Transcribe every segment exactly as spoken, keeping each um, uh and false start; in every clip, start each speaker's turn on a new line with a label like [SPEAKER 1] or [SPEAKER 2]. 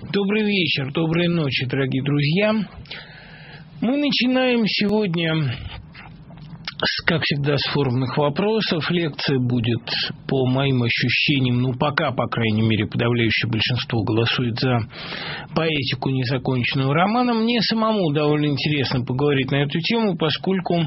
[SPEAKER 1] Добрый вечер, доброй ночи, дорогие друзья. Мы начинаем сегодня, с, как всегда, с форумных вопросов. Лекция будет, по моим ощущениям, ну пока, по крайней мере, подавляющее большинство голосует за поэтику незаконченного романа. Мне самому довольно интересно поговорить на эту тему, поскольку,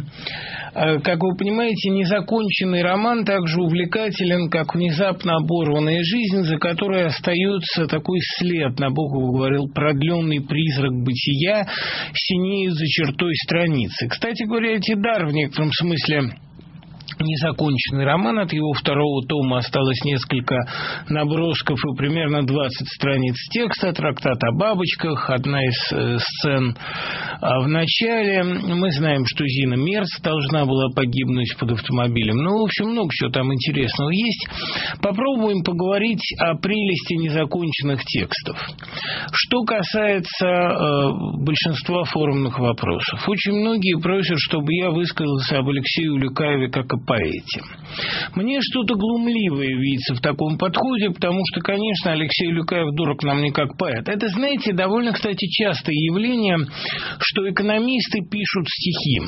[SPEAKER 1] как вы понимаете, незаконченный роман так же увлекателен, как внезапно оборванная жизнь, за которой остается такой след, Набоков говорил, продленный призрак бытия, синеет за чертой страницы. Кстати говоря, эти дар в некотором смысле незаконченный роман. От его второго тома осталось несколько набросков и примерно двадцать страниц текста, трактат о бабочках, одна из э, сцен а в начале. Мы знаем, что Зина Мерц должна была погибнуть под автомобилем. Ну, в общем, много чего там интересного есть. Попробуем поговорить о прелести незаконченных текстов. Что касается э, большинства форумных вопросов. Очень многие просят, чтобы я высказался об Алексее Улюкаеве как о поэте. Мне что-то глумливое видится в таком подходе, потому что, конечно, Алексей Улюкаев дорог нам не как поэт. Это, знаете, довольно, кстати, частое явление, что экономисты пишут стихи.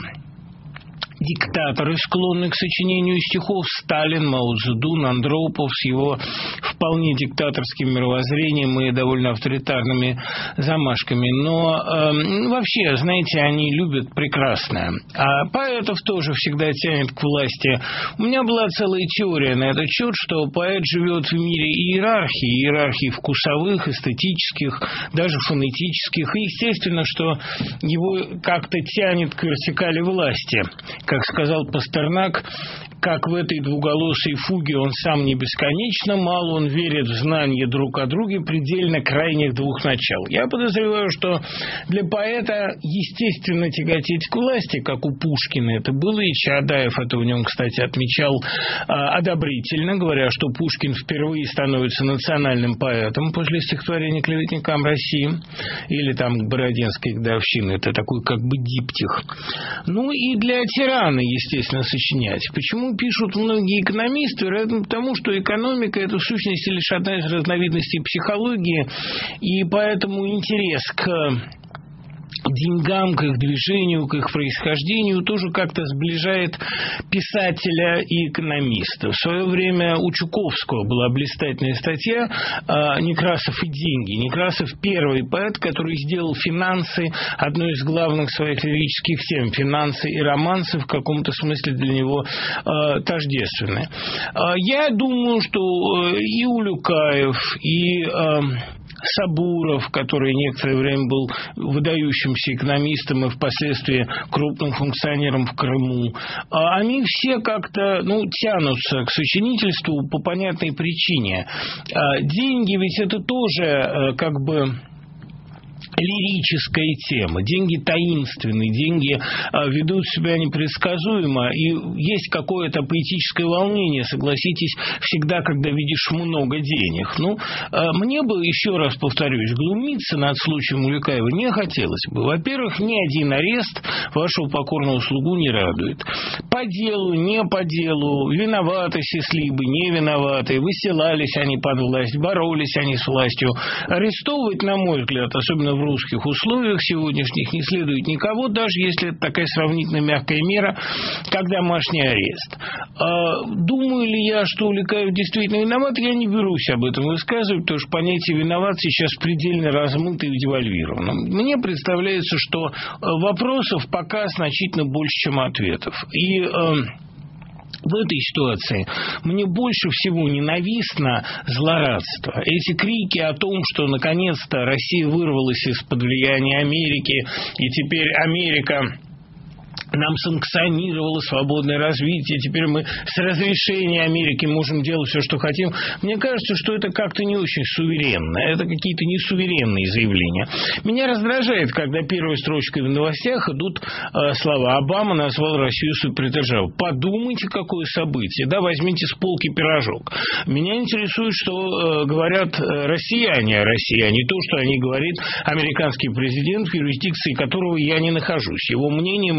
[SPEAKER 1] Диктаторы, склонны к сочинению стихов, Сталин, Мао Цзэдун, Андропов с его вполне диктаторским мировоззрением и довольно авторитарными замашками. Но э, вообще, знаете, они любят прекрасное. А поэтов тоже всегда тянет к власти. У меня была целая теория на этот счет, что поэт живет в мире иерархии, иерархии вкусовых, эстетических, даже фонетических. И естественно, что его как-то тянет к вертикали власти. Как сказал Пастернак, как в этой двуголосой фуге он сам не бесконечно мал, он верит в знания друг о друге предельно крайних двух начал. Я подозреваю, что для поэта естественно тяготеть к власти, как у Пушкина это было, и Чаадаев это в нем, кстати, отмечал а, одобрительно, говоря, что Пушкин впервые становится национальным поэтом после стихотворения «Клеветникам России» или там к Бородинской годовщины. Это такой как бы диптих. Ну и для тирана, естественно, сочинять. Почему пишут многие экономисты? Вероятно, потому что экономика – это в сущности лишь одна из разновидностей психологии, и поэтому интерес к деньгам, к их движению, к их происхождению тоже как-то сближает писателя и экономиста. В свое время у Чуковского была блистательная статья «Некрасов и деньги». Некрасов – первый поэт, который сделал финансы одной из главных своих лирических тем. Финансы и романсы в каком-то смысле для него тождественны. Я думаю, что и Улюкаев, и Сабуров, который некоторое время был выдающимся экономистом и впоследствии крупным функционером в Крыму, они все как-то ну, тянутся к сочинительству по понятной причине. Деньги ведь это тоже как бы лирическая тема. Деньги таинственные, деньги а, ведут себя непредсказуемо, и есть какое-то поэтическое волнение, согласитесь, всегда, когда видишь много денег. Ну, а, мне бы, еще раз повторюсь, глумиться над случаем Улюкаева не хотелось бы. Во-первых, ни один арест вашего покорного слугу не радует. По делу, не по делу, виноваты сислибы, не виноваты, высылались они под власть, боролись они с властью. Арестовывать, на мой взгляд, особенно в русских условиях сегодняшних, не следует никого, даже если это такая сравнительно мягкая мера, как домашний арест. Думаю ли я, что Улюкаев действительно виноват, я не берусь об этом высказывать, потому что понятие «виноват» сейчас предельно размыто и девальвировано. Мне представляется, что вопросов пока значительно больше, чем ответов. И в этой ситуации мне больше всего ненавистно злорадство. Эти крики о том, что наконец-то Россия вырвалась из-под влияния Америки, и теперь Америка нам санкционировало свободное развитие, теперь мы с разрешения Америки можем делать все, что хотим. Мне кажется, что это как-то не очень суверенно. Это какие-то несуверенные заявления. Меня раздражает, когда первой строчкой в новостях идут э, слова «Обама назвал Россию супердержавой». Подумайте, какое событие. Да, возьмите с полки пирожок. Меня интересует, что э, говорят россияне о России, а не то, что они говорит американский президент, в юрисдикции которого я не нахожусь. Его мнение мне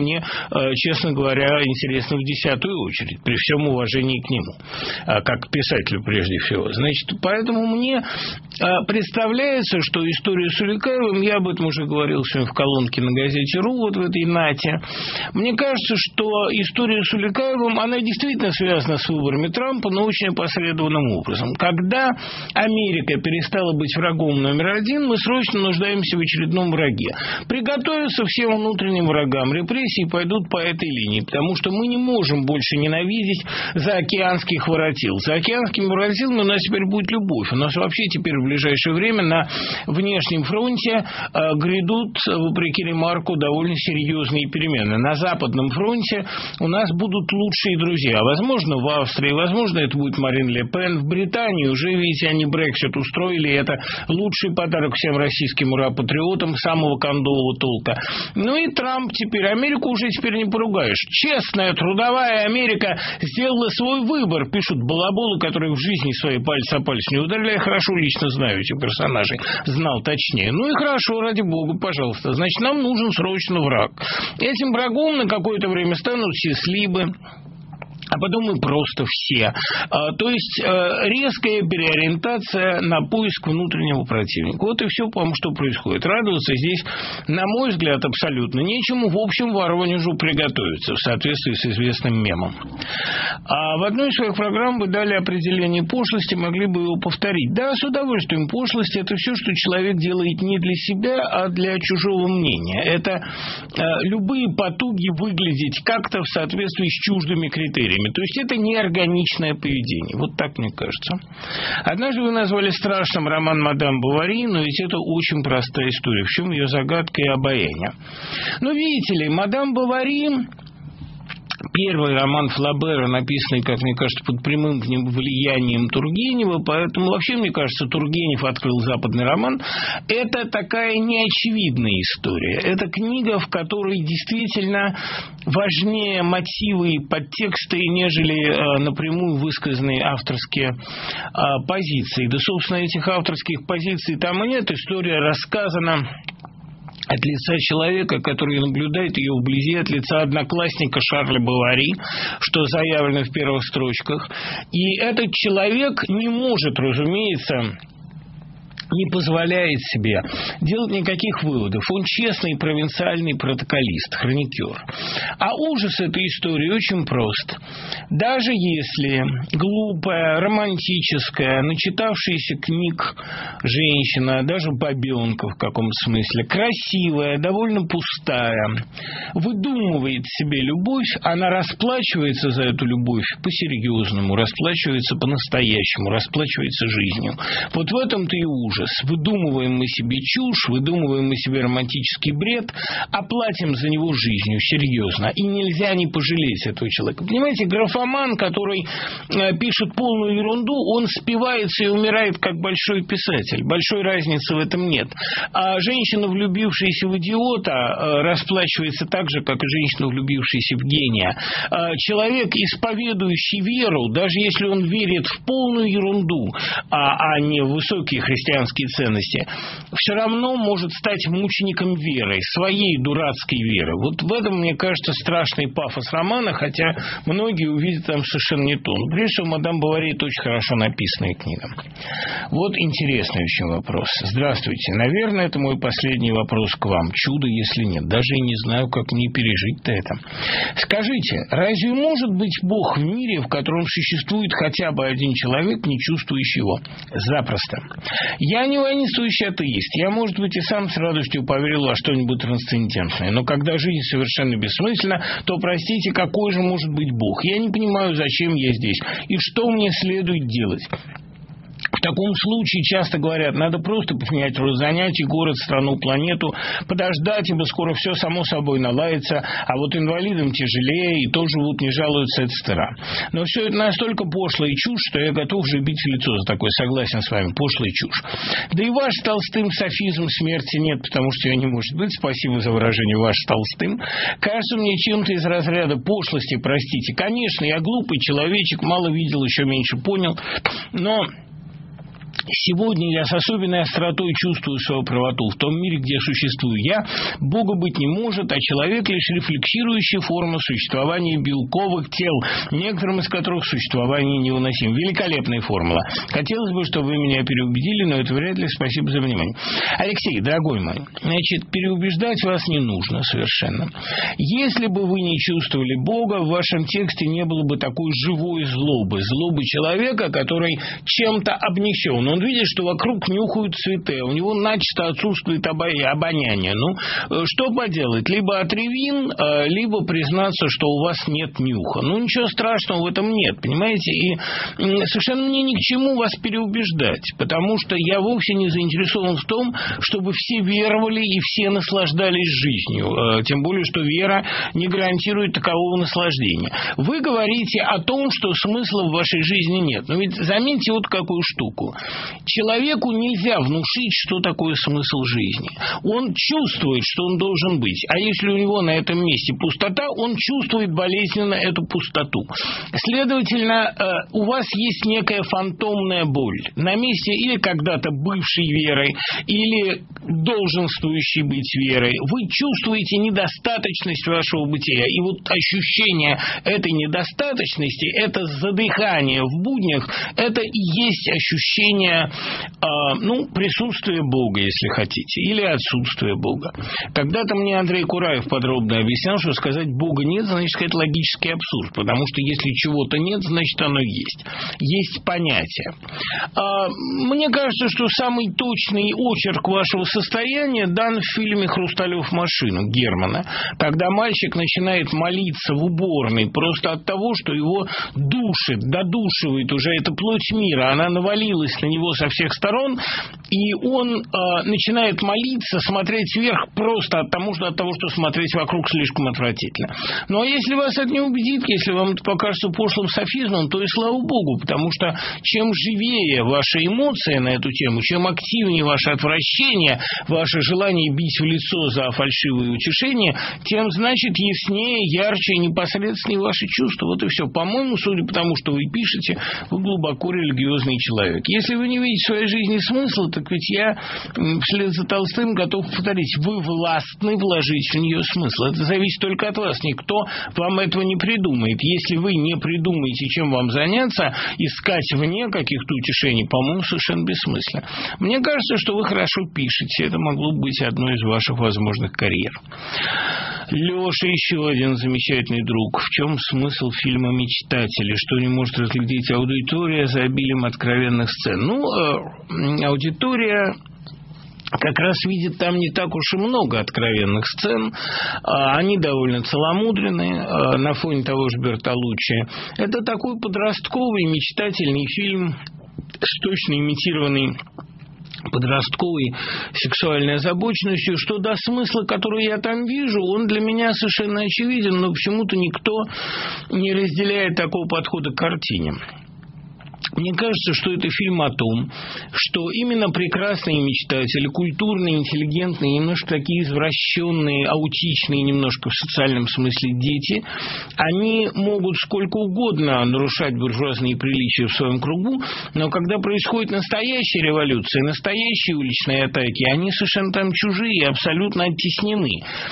[SPEAKER 1] честно говоря, интересно в десятую очередь, при всем уважении к нему, как к писателю прежде всего. Значит, поэтому мне представляется, что история с Уликаевым, я об этом уже говорил сегодня в колонке на газете «Ру», вот в этой нате, мне кажется, что история с Уликаевым, она действительно связана с выборами Трампа, но очень опосредованным образом. Когда Америка перестала быть врагом номер один, мы срочно нуждаемся в очередном враге. Приготовиться всем внутренним врагам. Репрессии пойдут по этой линии, потому что мы не можем больше ненавидеть заокеанских воротил. За океанскими воротилами у нас теперь будет любовь. У нас вообще теперь в ближайшее время на внешнем фронте э, грядут, вопреки ремарку, довольно серьезные перемены. На западном фронте у нас будут лучшие друзья. Возможно, в Австрии, возможно, это будет Марин Ле Пен. В Британии уже, видите, они Брексит устроили. Это лучший подарок всем российским ура-патриотам самого кондового толка. Ну и Трамп теперь. Америку уже теперь не поругаешь. Честная, трудовая Америка сделала свой выбор, пишут балаболы, которые в жизни свои пальцы о пальцы не ударили. Я хорошо лично знаю этих персонажей. Знал точнее. Ну и хорошо, ради бога, пожалуйста. Значит, нам нужен срочно враг. Этим врагом на какое-то время станут все слибы. А потом и просто все. А, то есть а, резкая переориентация на поиск внутреннего противника. Вот и все, по-моему, что происходит. Радоваться здесь, на мой взгляд, абсолютно нечему. В общем, Воронежу приготовиться в соответствии с известным мемом. А в одной из своих программ вы дали определение пошлости, могли бы его повторить. Да, с удовольствием. Пошлость – это все, что человек делает не для себя, а для чужого мнения. Это а, любые потуги выглядеть как-то в соответствии с чуждыми критериями. То есть это неорганичное поведение. Вот так мне кажется. Однажды вы назвали страшным роман «Мадам Бовари», но ведь это очень простая история. В чем ее загадка и обаяние? Ну, видите ли, «Мадам Бовари», первый роман Флабера, написанный, как мне кажется, под прямым влиянием Тургенева, поэтому вообще, мне кажется, Тургенев открыл западный роман. Это такая неочевидная история. Это книга, в которой действительно важнее мотивы и подтексты, нежели э, напрямую высказанные авторские э, позиции. Да, собственно, этих авторских позиций там и нет. История рассказана от лица человека, который наблюдает ее вблизи, от лица одноклассника Шарля Бовари, что заявлено в первых строчках. И этот человек не может, разумеется, не позволяет себе делать никаких выводов. Он честный провинциальный протоколист, хроникер. А ужас этой истории очень прост. Даже если глупая, романтическая, начитавшаяся книг женщина, даже бабенка в каком-то смысле, красивая, довольно пустая, выдумывает себе любовь, она расплачивается за эту любовь по-серьезному, расплачивается по-настоящему, расплачивается жизнью. Вот в этом-то и ужас. Выдумываем мы себе чушь, выдумываем мы себе романтический бред, а платим за него жизнью, серьезно. И нельзя не пожалеть этого человека. Понимаете, графоман, который э, пишет полную ерунду, он спивается и умирает как большой писатель. Большой разницы в этом нет. А женщина, влюбившаяся в идиота, э, расплачивается так же, как и женщина, влюбившаяся в гения. Э, человек, исповедующий веру, даже если он верит в полную ерунду, а, а не в высокие христианские ценности, все равно может стать мучеником веры, своей дурацкой веры. Вот в этом, мне кажется, страшный пафос романа, хотя многие увидят там совершенно не то. Но прежде всего, «Мадам Бовари» – это очень хорошо написанная книга. Вот интересный очень вопрос. Здравствуйте. Наверное, это мой последний вопрос к вам. Чудо, если нет. Даже и не знаю, как мне пережить-то это. Скажите, разве может быть Бог в мире, в котором существует хотя бы один человек, не чувствующий его? Запросто. Я не воинствующий атеист. Я, может быть, и сам с радостью поверил во что-нибудь трансцендентное. Но когда жизнь совершенно бессмысленна, то, простите, какой же может быть Бог? Я не понимаю, зачем я здесь и что мне следует делать. В таком случае часто говорят, надо просто поменять род занятий, город, страну, планету, подождать, ибо скоро все само собой наладится, а вот инвалидам тяжелее, и тоже живут, не жалуются, et cetera. Но все это настолько пошлая чушь, что я готов же бить в лицо за такое, согласен с вами, пошлая чушь. Да и ваш Толстым софизм смерти нет, потому что ее не может быть, спасибо за выражение ваш Толстым, кажется мне чем-то из разряда пошлости, простите. Конечно, я глупый человечек, мало видел, еще меньше понял, но... Сегодня я с особенной остротой чувствую свою правоту. В том мире, где существую я, Бога быть не может, а человек лишь рефлексирующая форма существования белковых тел, некоторым из которых существование невыносимо. Великолепная формула. Хотелось бы, чтобы вы меня переубедили, но это вряд ли. Спасибо за внимание. Алексей, дорогой мой, значит, переубеждать вас не нужно совершенно. Если бы вы не чувствовали Бога, в вашем тексте не было бы такой живой злобы. Злобы человека, который чем-то обнесен. Он видит, что вокруг нюхают цветы, у него начисто отсутствует обоняние. Ну, что поделать? Либо отревин, либо признаться, что у вас нет нюха. Ну, ничего страшного в этом нет, понимаете? И совершенно мне ни к чему вас переубеждать, потому что я вовсе не заинтересован в том, чтобы все веровали и все наслаждались жизнью. Тем более, что вера не гарантирует такового наслаждения. Вы говорите о том, что смысла в вашей жизни нет. Но ведь заметьте вот какую штуку. Человеку нельзя внушить, что такое смысл жизни. Он чувствует, что он должен быть. А если у него на этом месте пустота, он чувствует болезненно эту пустоту. Следовательно, у вас есть некая фантомная боль. На месте или когда-то бывшей верой, или долженствующей быть верой. Вы чувствуете недостаточность вашего бытия. И вот ощущение этой недостаточности, это задыхание в буднях, это и есть ощущение э, ну, присутствия Бога, если хотите, или отсутствия Бога. Когда-то мне Андрей Кураев подробно объяснял, что сказать Бога нет, значит сказать логический абсурд, потому что если чего-то нет, значит оно есть. Есть понятие. Э, мне кажется, что самый точный очерк вашего состояния дан в фильме «Хрусталев машину» Германа, когда мальчик начинает молиться в уборной просто от того, что его душит, додушивает уже эта плоть мира, она навалилась на него со всех сторон, и он э, начинает молиться, смотреть вверх просто от того, что, от того, что смотреть вокруг слишком отвратительно. Ну, а если вас это не убедит, если вам это покажется пошлым софизмом, то и слава Богу, потому что чем живее ваши эмоции на эту тему, чем активнее ваше отвращение, ваше желание бить в лицо за фальшивые утешения, тем, значит, яснее, ярче и непосредственнее ваши чувства. Вот и все. По-моему, судя по тому, что вы пишете, вы глубоко религиозный человек. Если вы не видите в своей жизни смысла, так ведь я вслед за Толстым готов повторить, вы властны вложить в нее смысл. Это зависит только от вас. Никто вам этого не придумает. Если вы не придумаете, чем вам заняться, искать вне каких-то утешений, по-моему, совершенно бессмысленно. Мне кажется, что вы хорошо пишете. Это могло быть одной из ваших возможных карьер. Леша, еще один замечательный друг. В чем смысл фильма «Мечтатели»? Что не может разглядеть аудитория за обилием откровенных сцен? Ну, э, аудитория как раз видит там не так уж и много откровенных сцен. Они довольно целомудренные на фоне того же Бертолуччи. Это такой подростковый мечтательный фильм с точно имитированной подростковой сексуальной озабоченностью, что до смысла, который я там вижу, он для меня совершенно очевиден, но почему-то никто не разделяет такого подхода к картине. Мне кажется, что это фильм о том, что именно прекрасные мечтатели, культурные, интеллигентные, немножко такие извращенные, аутичные, немножко в социальном смысле дети, они могут сколько угодно нарушать буржуазные приличия в своем кругу, но когда происходит настоящая революция, настоящие уличные атаки, они совершенно там чужие, абсолютно оттеснены.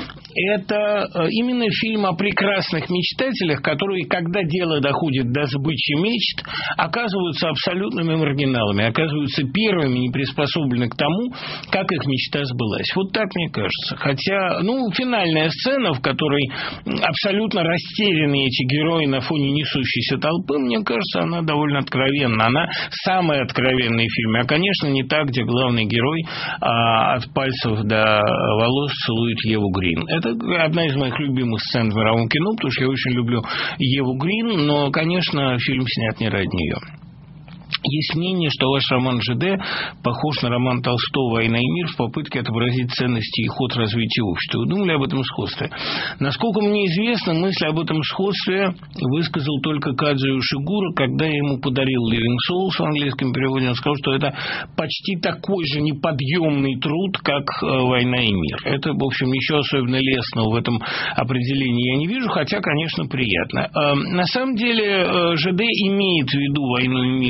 [SPEAKER 1] Это именно фильм о прекрасных мечтателях, которые, когда дело доходит до сбычи мечт, оказываются абсолютными маргиналами, оказываются первыми, не приспособлены к тому, как их мечта сбылась. Вот так мне кажется. Хотя, ну, финальная сцена, в которой абсолютно растеряны эти герои на фоне несущейся толпы, мне кажется, она довольно откровенна. Она самая откровенная в фильме. А, конечно, не та, где главный герой а, от пальцев до волос целует Еву Грин. Это одна из моих любимых сцен в мировом кино, потому что я очень люблю Еву Грин, но, конечно, фильм снят не ради нее. Есть мнение, что ваш роман «ЖД» похож на роман Толстого «Война и мир» в попытке отобразить ценности и ход развития общества. Вы думали об этом сходстве? Насколько мне известно, мысль об этом сходстве высказал только Кадзио Шигура, когда я ему подарил «Living Souls» в английском переводе. Он сказал, что это почти такой же неподъемный труд, как «Война и мир». Это, в общем, ничего особенно лестного в этом определении я не вижу, хотя, конечно, приятно. На самом деле, ЖД имеет в виду «Войну и мир» от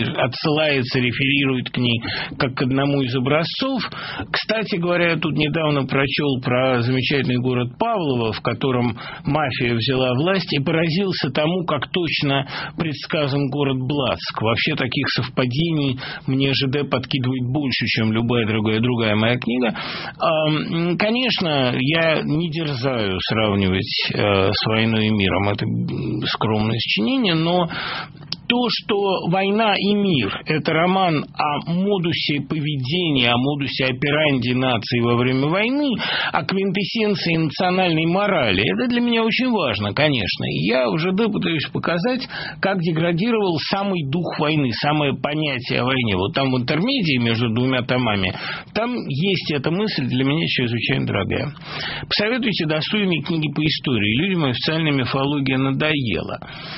[SPEAKER 1] ссылается, реферирует к ней как к одному из образцов. Кстати говоря, я тут недавно прочел про замечательный город Павлово, в котором мафия взяла власть, и поразился тому, как точно предсказан город Блатск. Вообще таких совпадений мне ЖД подкидывает больше, чем любая другая, другая моя книга. Конечно, я не дерзаю сравнивать с «Войной и миром». Это скромное сочинение, но то, что «Война и мир» – это роман о модусе поведения, о модусе операнди нации во время войны, о квинтэссенции национальной морали, это для меня очень важно, конечно. И я в ЖД пытаюсь показать, как деградировал самый дух войны, самое понятие о войне. Вот там в интермедии между двумя томами, там есть эта мысль, для меня чрезвычайно дорогая. Посоветуйте достойные книги по истории. Людям официальная мифология надоела.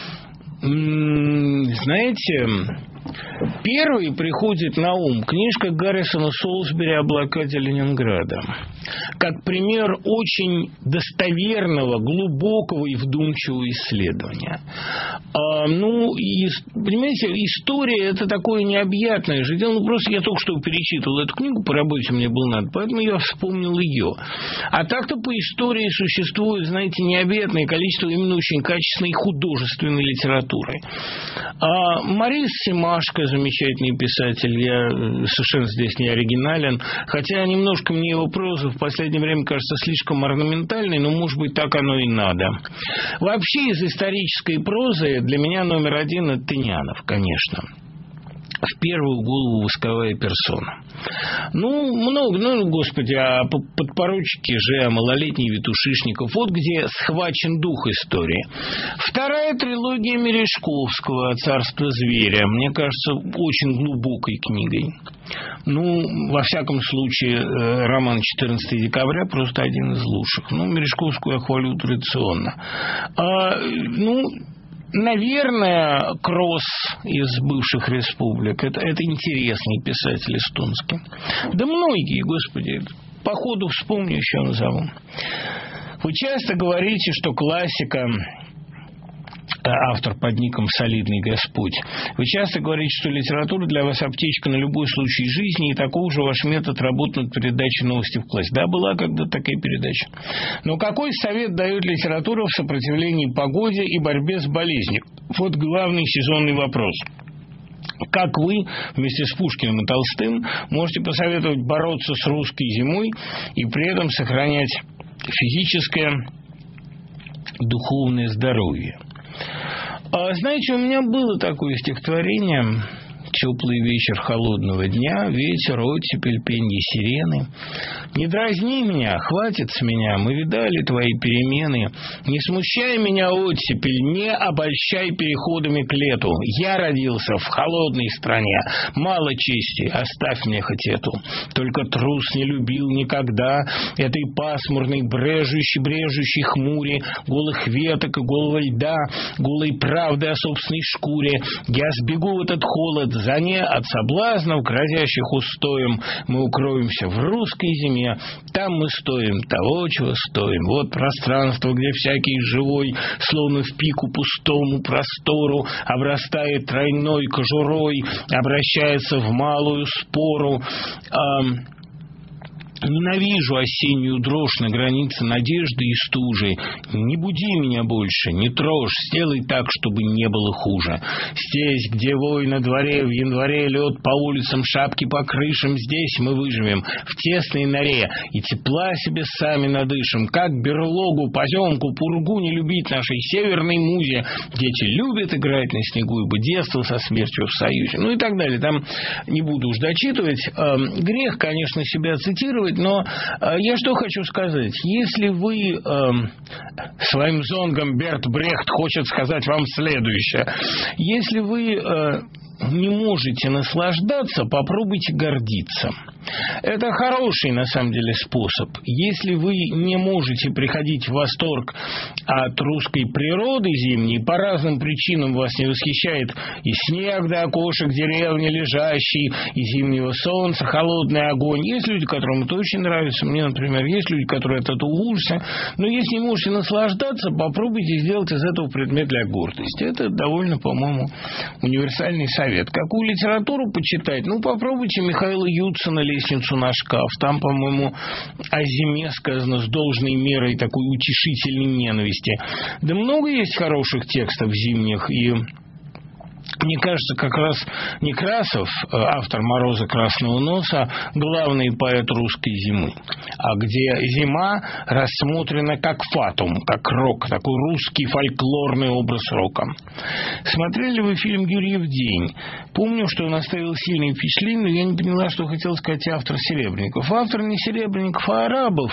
[SPEAKER 1] Знаете, первый приходит на ум книжка Гаррисона Солсбери о блокаде Ленинграда. Как пример очень достоверного, глубокого и вдумчивого исследования. А, ну, и, понимаете, история – это такое необъятное же дело. Ну, просто я только что перечитывал эту книгу, по работе мне было надо, поэтому я вспомнил ее. А так-то по истории существует, знаете, необъятное количество именно очень качественной художественной литературы. А, Морис Семашко, замечательный писатель, я совершенно здесь не оригинален, хотя немножко мне его проза в последнее время кажется слишком орнаментальной, но, может быть, так оно и надо. Вообще, из исторической прозы для меня номер один – это Тынянов, конечно. В первую голову восковая персона. Ну, много, ну, господи, а подпоручики же, малолетний Ветушишников, вот где схвачен дух истории. Вторая трилогия Мережковского «Царство зверя», мне кажется, очень глубокой книгой. Ну, во всяком случае, роман четырнадцатого декабря просто один из лучших. Ну, Мережковскую я хвалю традиционно. А, ну... Наверное, Кросс из бывших республик. Это, это интересный писатель эстонский. Да многие, господи, по ходу вспомню, еще назову. Вы часто говорите, что классика... Автор под ником «Солидный Господь». Вы часто говорите, что литература для вас аптечка на любой случай жизни, и таков же ваш метод работы над передачей новости в классе. Да, была когда-то такая передача. Но какой совет дает литература в сопротивлении погоде и борьбе с болезнью? Вот главный сезонный вопрос. Как вы вместе с Пушкиным и Толстым можете посоветовать бороться с русской зимой и при этом сохранять физическое, духовное здоровье? Знаете, у меня было такое стихотворение «Теплый вечер холодного дня, ветер, оттепель, пенье сирены. Не дразни меня, хватит с меня, мы видали твои перемены. Не смущай меня, оттепель, не обольщай переходами к лету. Я родился в холодной стране, мало чести, оставь мне хоть эту. Только трус не любил никогда этой пасмурной, брежущей, брежущей хмуре, голых веток и голого льда, голой правды о собственной шкуре. Я сбегу в этот холод, за не от соблазнов, грозящих устоем, мы укроемся в русской зиме. Там мы стоим того, чего стоим. Вот пространство, где всякий живой, словно в пику пустому простору, обрастает тройной кожурой, обращается в малую спору. Эм, Ненавижу осеннюю дрожь на границе надежды и стужи. Не буди меня больше, не трожь, сделай так, чтобы не было хуже. Здесь, где вой на дворе, в январе лед по улицам, шапки по крышам, здесь мы выживем в тесной норе и тепла себе сами надышим. Как берлогу, поземку, пургу не любить нашей северной музе. Дети любят играть на снегу, ибо детство со смертью в союзе. Ну и так далее. Там не буду уж дочитывать. Грех, конечно, себя цитировать, но э, я что хочу сказать. Если вы э, своим зонгом Берт Брехт хочет сказать вам следующее. Если вы э, не можете наслаждаться, попробуйте гордиться. Это хороший, на самом деле, способ. Если вы не можете приходить в восторг от русской природы зимней, по разным причинам вас не восхищает и снег до окошек деревни лежащий, и зимнего солнца, холодный огонь. Есть люди, которым это очень нравится. Мне, например, есть люди, которые от этого уволятся. Но если не можете наслаждаться, попробуйте сделать из этого предмет для гордости. Это довольно, по-моему, универсальный совет. совет. Какую литературу почитать? Ну, попробуйте Михаила Юдсона «Лестницу на шкаф». Там, по-моему, о зиме сказано с должной мерой такой утешительной ненависти. Да много есть хороших текстов зимних, и мне кажется, как раз Некрасов, автор «Мороза красного носа», главный поэт русской зимы, а где зима рассмотрена как фатум, как рок, такой русский фольклорный образ рока. Смотрели вы фильм «Юрьев день»? Помню, что он оставил сильное впечатление, но я не поняла, что хотел сказать автор Серебренников. Автор не Серебренников, а Арабов.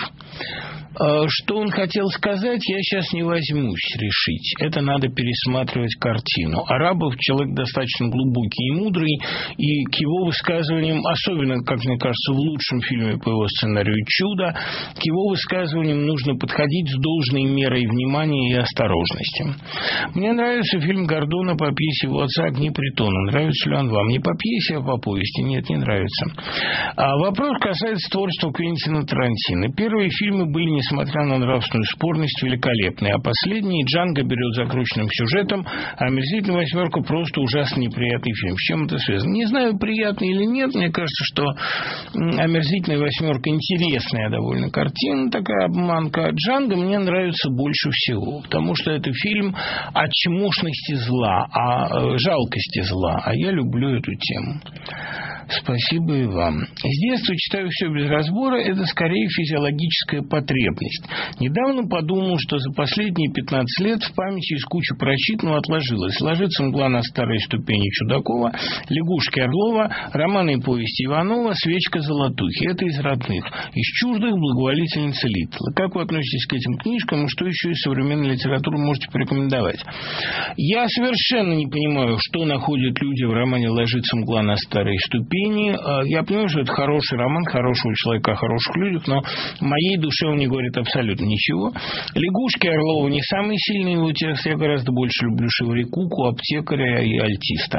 [SPEAKER 1] Что он хотел сказать, я сейчас не возьмусь решить. Это надо пересматривать картину. Арабов человек достаточно глубокий и мудрый, и к его высказываниям, особенно, как мне кажется, в лучшем фильме по его сценарию «Чудо», к его высказываниям нужно подходить с должной мерой внимания и осторожности. Мне нравится фильм Гордона по пьесе его отца «Огни притона». Нравится ли он вам? Не по пьесе, а по повести? Нет, не нравится. А вопрос касается творчества Квентина Тарантино. Первые фильмы были, несмотря на нравственную спорность, великолепные, а последний «Джанго» берет закрученным сюжетом, а «Омерзительная восьмерка» просто ужасно неприятный фильм. С чем это связано? Не знаю, приятно или нет. Мне кажется, что «Омерзительная восьмерка» интересная довольно картина, такая обманка. «Джанго» мне нравится больше всего, потому что это фильм о чмошности зла, о жалкости зла, а я люблю эту тему. Спасибо и вам. С детства читаю все без разбора. Это скорее физиологическая потребность. Недавно подумал, что за последние пятнадцать лет в памяти из кучи прочитанного отложилось «Ложится мгла на старой ступени» Чудакова, «Лягушки Орлова», романы и повести Иванова, «Свечка золотухи». Это из родных. Из чуждых «Благоволительница Литтла». Как вы относитесь к этим книжкам и что еще из современной литературы можете порекомендовать? Я совершенно не понимаю, что находят люди в романе «Ложится мгла на старой ступени». Я понимаю, что это хороший роман хорошего человека о хороших людях, но моей душе он не говорит абсолютно ничего. «Лягушки Орлова» не самый сильный его текст. Я гораздо больше люблю Шеврикуку, аптекаря и альтиста.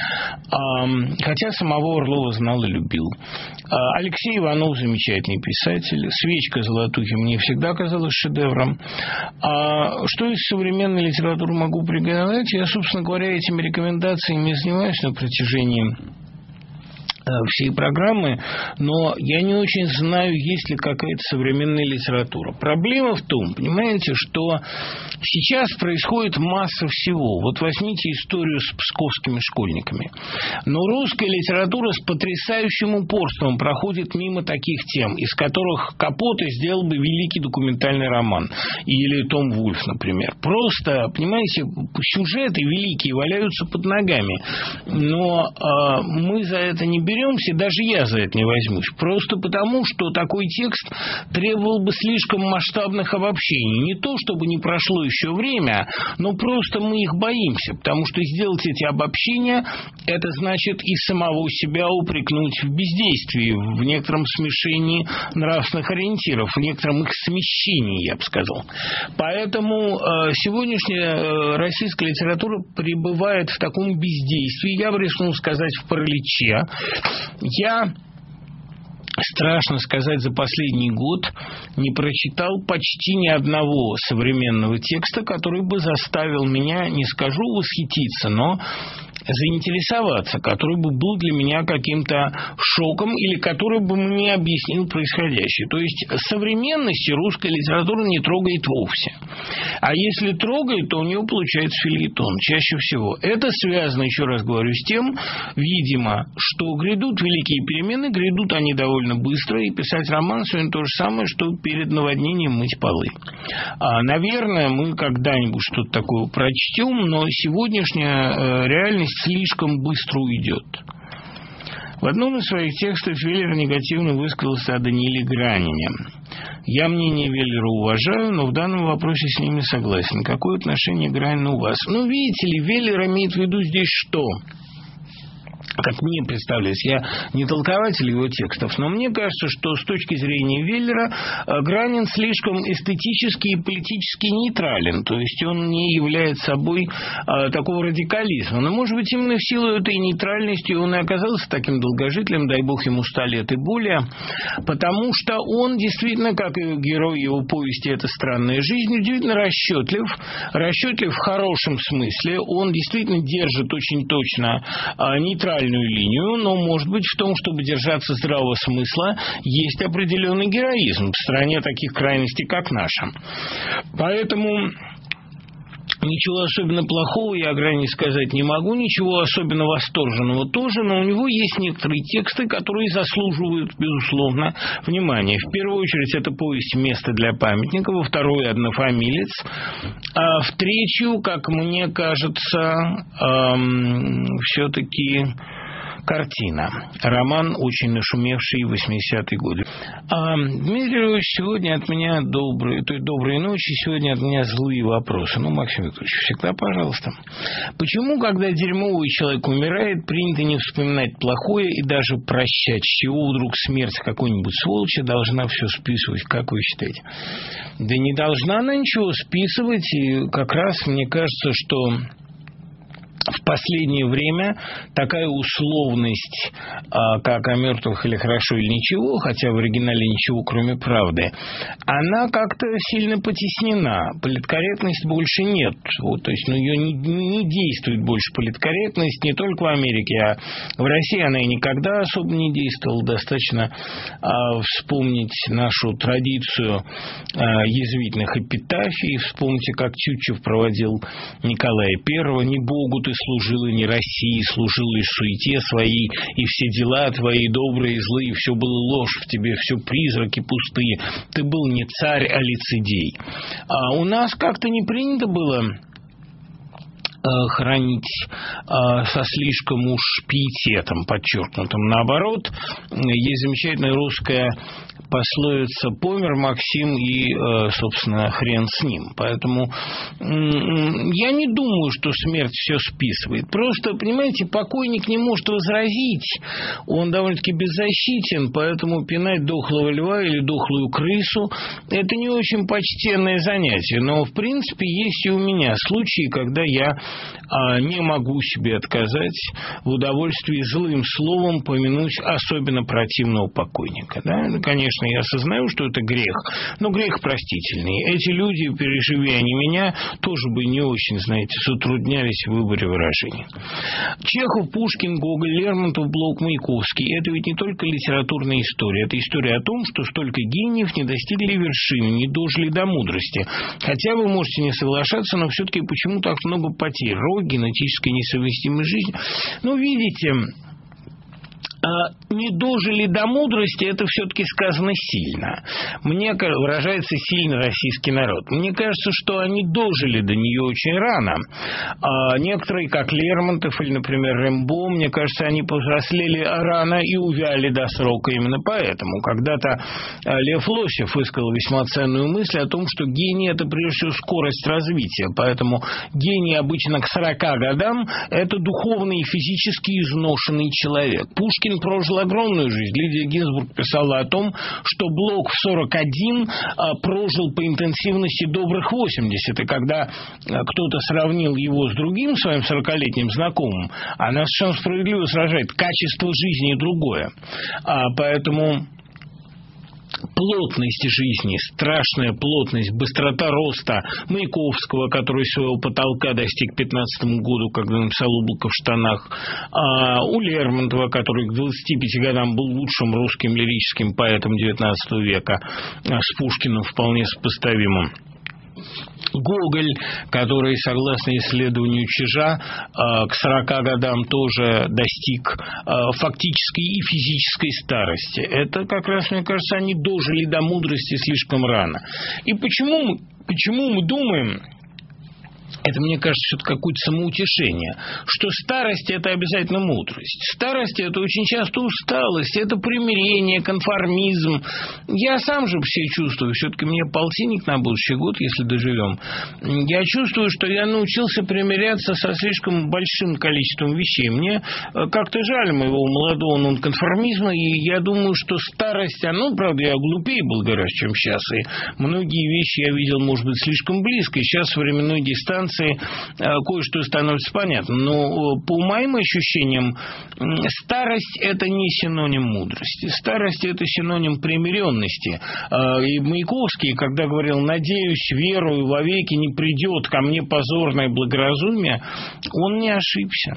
[SPEAKER 1] Хотя самого Орлова знал и любил. Алексей Иванов замечательный писатель. «Свечка золотухи» мне всегда казалась шедевром. А что из современной литературы могу порекомендовать? Я, собственно говоря, этими рекомендациями занимаюсь на протяжении всей программы, но я не очень знаю, есть ли какая-то современная литература. Проблема в том, понимаете, что сейчас происходит масса всего. Вот возьмите историю с псковскими школьниками. Но русская литература с потрясающим упорством проходит мимо таких тем, из которых Капоте сделал бы великий документальный роман. Или Том Вульф, например. Просто, понимаете, сюжеты великие валяются под ногами. Но э, мы за это не берем. Даже я за это не возьмусь. Просто потому, что такой текст требовал бы слишком масштабных обобщений. Не то, чтобы не прошло еще время, но просто мы их боимся. Потому что сделать эти обобщения, это значит и самого себя упрекнуть в бездействии, в некотором смешении нравственных ориентиров, в некотором их смещении, я бы сказал. Поэтому э, сегодняшняя э, российская литература пребывает в таком бездействии, я бы рискнул сказать, в параличе. Я, страшно сказать, за последний год не прочитал почти ни одного современного текста, который бы заставил меня, не скажу восхититься, но заинтересоваться, который бы был для меня каким-то шоком или который бы мне объяснил происходящее. То есть современности русская литература не трогает вовсе. А если трогает, то у нее получается фельетон чаще всего. Это связано, еще раз говорю, с тем, видимо, что грядут великие перемены, грядут они довольно быстро, и писать роман сегодня то же самое, что перед наводнением мыть полы. А, наверное, мы когда-нибудь что-то такое прочтем, но сегодняшняя э, реальность слишком быстро уйдет. В одном из своих текстов Веллер негативно высказался о Данииле Гранине. Я мнение Веллера уважаю, но в данном вопросе с ними согласен. Какое отношение Гранина у вас? Ну, видите ли, Веллер имеет в виду здесь что? как мне представляется, я не толкователь его текстов, но мне кажется, что с точки зрения Веллера Гранин слишком эстетически и политически нейтрален, то есть он не является собой а, такого радикализма. Но, может быть, именно в силу этой нейтральности он и оказался таким долгожителем, дай бог ему ста лет и более, потому что он действительно, как и герой его повести «Это странная жизнь», удивительно расчетлив, расчетлив в хорошем смысле, он действительно держит очень точно а, нейтральность линию, но, может быть, в том, чтобы держаться здравого смысла, есть определенный героизм в стране таких крайностей, как наша. Поэтому ничего особенно плохого я о Грании сказать не могу, ничего особенно восторженного тоже, но у него есть некоторые тексты, которые заслуживают, безусловно, внимания. В первую очередь, это повесть «Место для памятника», во вторую «Однофамилец», а в третью, как мне кажется, эм, все-таки «Картина». Роман, очень нашумевший в восьмидесятые годы. А, Дмитрий Львович, сегодня от меня добрые, то есть доброй ночи, сегодня от меня злые вопросы. Ну, Максим Викторович, всегда пожалуйста. Почему, когда дерьмовый человек умирает, принято не вспоминать плохое и даже прощать, с чего вдруг смерть какой-нибудь сволочи должна все списывать, как вы считаете? Да не должна она ничего списывать, и как раз мне кажется, что в последнее время такая условность, как «о мертвых» или «хорошо» или «ничего», хотя в оригинале «ничего, кроме правды», она как-то сильно потеснена. Политкорректность больше нет. Вот, то есть ну, ее не, не действует больше политкорректность не только в Америке, а в России она и никогда особо не действовала. Достаточно а, вспомнить нашу традицию а, язвительных эпитафий. Вспомните, как Тютчев проводил Николая Первого: «Не Богу ты служил, и не России, служил лишь суете своей, и все дела твои добрые и злые, все было ложь в тебе, все призраки пустые, ты был не царь, а лицедей». А у нас как-то не принято было хранить со слишком уж пиететом подчеркнутым. Наоборот, есть замечательная русская пословица: «Помер Максим и, собственно, хрен с ним». Поэтому я не думаю, что смерть все списывает. Просто, понимаете, покойник не может возразить. Он довольно-таки беззащитен, поэтому пинать дохлого льва или дохлую крысу – это не очень почтенное занятие. Но, в принципе, есть и у меня случаи, когда я не могу себе отказать в удовольствии злым словом помянуть особенно противного покойника. Да? Ну, конечно, я осознаю, что это грех, но грех простительный. Эти люди, переживи они меня, тоже бы не очень, знаете, затруднялись в выборе выражений. Чехов, Пушкин, Гоголь, Лермонтов, Блок, Маяковский – это ведь не только литературная история, это история о том, что столько гениев не достигли вершины, не дожили до мудрости. Хотя вы можете не соглашаться, но все-таки почему так много потерь? Рок, генетическая несовместимость жизни. Ну, видите, не дожили до мудрости, это все-таки сказано сильно. Мне выражается сильно российский народ. Мне кажется, что они дожили до нее очень рано. А некоторые, как Лермонтов или, например, Рембо, мне кажется, они повзрослели рано и увяли до срока именно поэтому. Когда-то Лев Лосев высказал весьма ценную мысль о том, что гений – это прежде всего скорость развития. Поэтому гений обычно к сорока годам – это духовный и физически изношенный человек. Пушкин прожил огромную жизнь. Лидия Гинзбург писала о том, что Блок в сорок один а, прожил по интенсивности добрых восемьдесят. И когда а, кто-то сравнил его с другим своим сорокалетним знакомым, она совершенно справедливо сражает: качество жизни другое. А, поэтому плотность жизни, страшная плотность, быстрота роста Маяковского, который своего потолка достиг к пятнадцатому году, когда написал «Облако в штанах», а у Лермонтова, который к двадцати пяти годам был лучшим русским лирическим поэтом девятнадцатого века, с Пушкиным вполне сопоставимым. Гоголь, который, согласно исследованию Чижа, к сорока годам тоже достиг фактической и физической старости. Это как раз, мне кажется, они дожили до мудрости слишком рано. И почему, почему мы думаем, это, мне кажется, все-таки какое-то самоутешение, что старость – это обязательно мудрость. Старость – это очень часто усталость, это примирение, конформизм. Я сам же все чувствую, все-таки мне полтинник на будущий год, если доживем. Я чувствую, что я научился примиряться со слишком большим количеством вещей. Мне как-то жаль моего молодого нонконформизма, и я думаю, что старость, ну, правда, я глупее был гораздо, чем сейчас, и многие вещи я видел, может быть, слишком близко, и сейчас с временной дистанции кое-что становится понятно. Но по моим ощущениям, старость – это не синоним мудрости. Старость – это синоним примиренности. И Маяковский, когда говорил «надеюсь, верую, вовеки не придет ко мне позорное благоразумие», он не ошибся.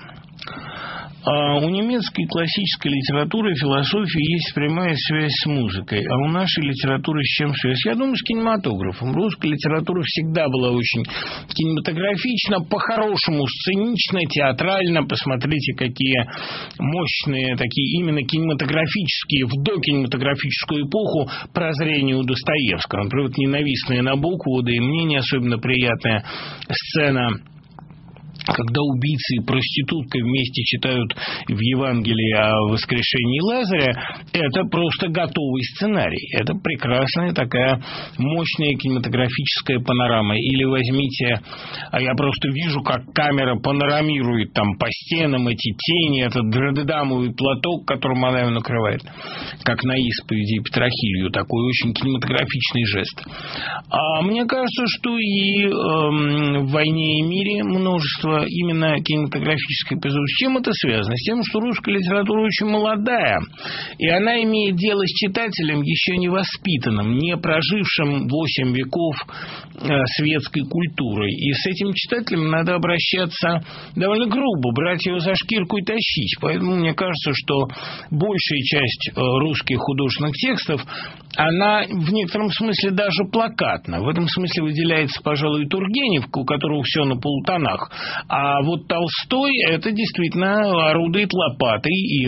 [SPEAKER 1] У немецкой классической литературы и философии есть прямая связь с музыкой, а у нашей литературы с чем связь? Я думаю, с кинематографом. Русская литература всегда была очень кинематографична, по-хорошему сценична, театрально. Посмотрите, какие мощные, такие именно кинематографические, в докинематографическую эпоху прозрения у Достоевского. Например, вот «Ненавистная Набокова», да и мне не особенно приятная сцена, когда убийцы и проститутка вместе читают в Евангелии о воскрешении Лазаря, это просто готовый сценарий. Это прекрасная такая мощная кинематографическая панорама. Или возьмите, а я просто вижу, как камера панорамирует там по стенам эти тени, этот дредедамовый платок, которым она его накрывает, как на исповеди Петрохилью. Такой очень кинематографичный жест. А мне кажется, что и э, в «Войне и мире» множество именно кинематографической эпизод. С чем это связано? С тем, что русская литература очень молодая, и она имеет дело с читателем еще не воспитанным, не прожившим восемь веков светской культурой. И с этим читателем надо обращаться довольно грубо, брать его за шкирку и тащить. Поэтому мне кажется, что большая часть русских художественных текстов, она в некотором смысле даже плакатна. В этом смысле выделяется, пожалуй, Тургенев, у которого все на полутонах. А вот Толстой – это действительно орудует лопатой и,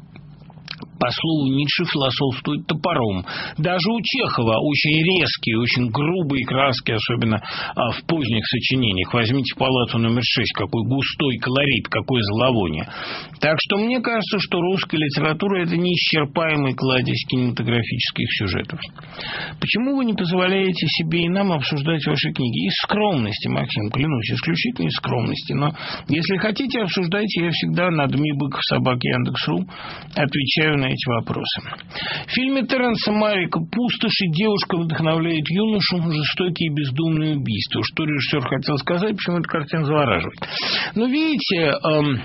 [SPEAKER 1] по слову Ницше, философствует топором. Даже у Чехова очень резкие, очень грубые краски, особенно а, в поздних сочинениях. Возьмите «Палату номер шесть», какой густой колорит, какое зловоние. Так что мне кажется, что русская литература – это неисчерпаемый кладезь кинематографических сюжетов. Почему вы не позволяете себе и нам обсуждать ваши книги? Из скромности, Максим, клянусь, исключительно из скромности. Но если хотите, обсуждайте, я всегда на дми быков собаки Яндекс.ру отвечаю на эти вопросы. В фильме Терренса Малика «Пустошь» и девушка вдохновляет юношу на жестокие и бездумные убийства. Что режиссер хотел сказать, почему эта картина завораживает. Но видите, эм,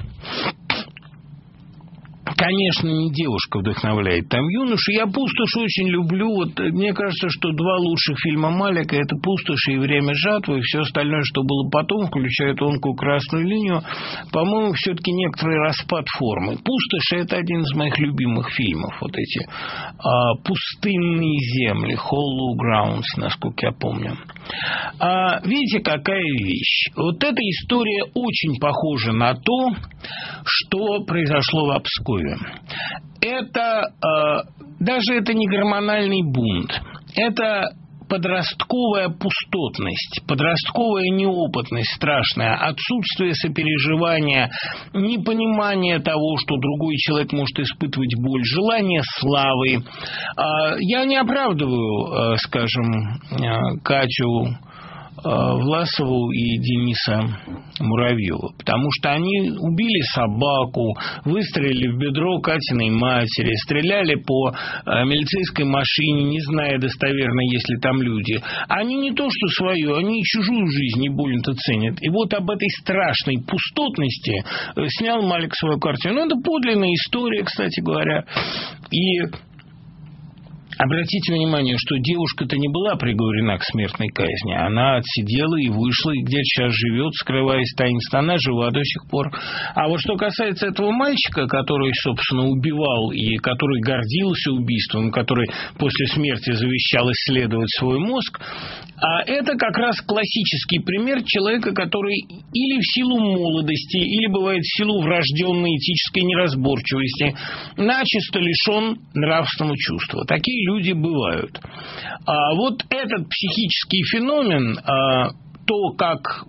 [SPEAKER 1] конечно, не девушка вдохновляет там юношу. Я «Пустошь» очень люблю. Вот, мне кажется, что два лучших фильма Малика – это «Пустошь» и «Время жатвы». И все остальное, что было потом, включая «Тонкую красную линию», по-моему, все-таки некоторый распад формы. «Пустошь» – это один из моих любимых фильмов. Вот эти а, пустынные земли, hollow grounds, насколько я помню. А, видите, какая вещь. Вот эта история очень похожа на то, что произошло в Обскове. Это э, даже это не гормональный бунт, это подростковая пустотность, подростковая неопытность страшная, отсутствие сопереживания, непонимание того, что другой человек может испытывать боль, желание славы. Э, я не оправдываю, э, скажем, э, Катю Власову и Дениса Муравьева, потому что они убили собаку, выстрелили в бедро Катиной матери, стреляли по милицейской машине, не зная достоверно, есть ли там люди. Они не то что свою, они и чужую жизнь не больно-то ценят. И вот об этой страшной пустотности снял Малик свою картину. Ну, это подлинная история, кстати говоря. И обратите внимание, что девушка-то не была приговорена к смертной казни. Она отсидела и вышла, и где-то сейчас живет, скрываясь таинственно. Она жива до сих пор. А вот что касается этого мальчика, который, собственно, убивал и который гордился убийством, который после смерти завещал исследовать свой мозг, а это как раз классический пример человека, который или в силу молодости, или, бывает, в силу врожденной этической неразборчивости начисто лишен нравственного чувства. Такие люди бывают. А вот этот психический феномен, а, то, как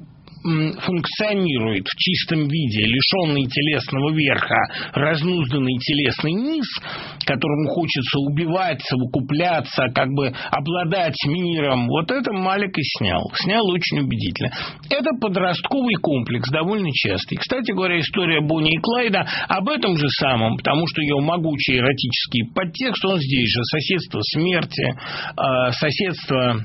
[SPEAKER 1] функционирует в чистом виде, лишенный телесного верха, разнузданный телесный низ, которому хочется убивать, совокупляться, как бы обладать миром, вот это Малик и снял. Снял очень убедительно. Это подростковый комплекс, довольно частый. Кстати говоря, история Бонни и Клайда об этом же самом, потому что ее могучий эротический подтекст, он здесь же. Соседство смерти, соседство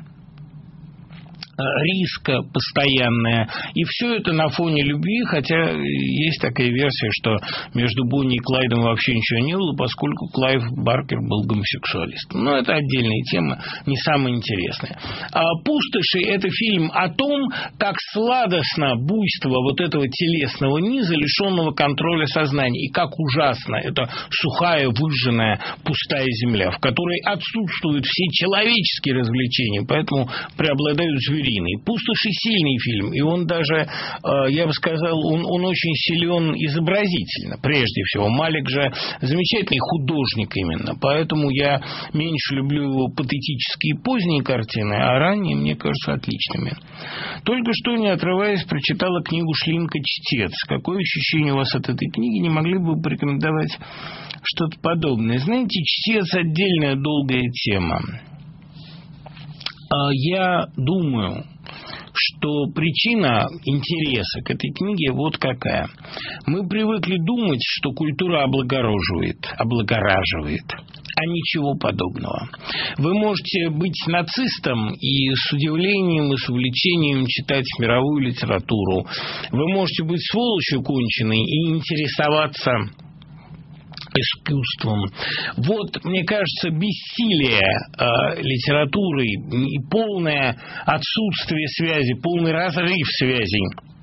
[SPEAKER 1] риска постоянное. И все это на фоне любви, хотя есть такая версия, что между Бонни и Клайдом вообще ничего не было, поскольку Клайв Баркер был гомосексуалистом. Но это отдельная тема, не самая интересная. А «Пустоши» — это фильм о том, как сладостно буйство вот этого телесного низа, лишенного контроля сознания, и как ужасно это сухая, выжженная, пустая земля, в которой отсутствуют все человеческие развлечения, поэтому преобладают звери. «Пустоши» — сильный фильм, и он даже, я бы сказал, он, он очень силен изобразительно, прежде всего. Малик же замечательный художник именно, поэтому я меньше люблю его патетические поздние картины, а ранние мне кажутся отличными. Только что, не отрываясь, прочитала книгу Шлинка «Чтец». Какое ощущение у вас от этой книги? Не могли бы вы порекомендовать что-то подобное? Знаете, «Чтец» — отдельная долгая тема. Я думаю, что причина интереса к этой книге вот какая. Мы привыкли думать, что культура облагораживает, облагораживает, а ничего подобного. Вы можете быть нацистом и с удивлением и с увлечением читать мировую литературу. Вы можете быть сволочью конченой и интересоваться искусством. Вот, мне кажется, бессилие э, литературы и полное отсутствие связи, полный разрыв связей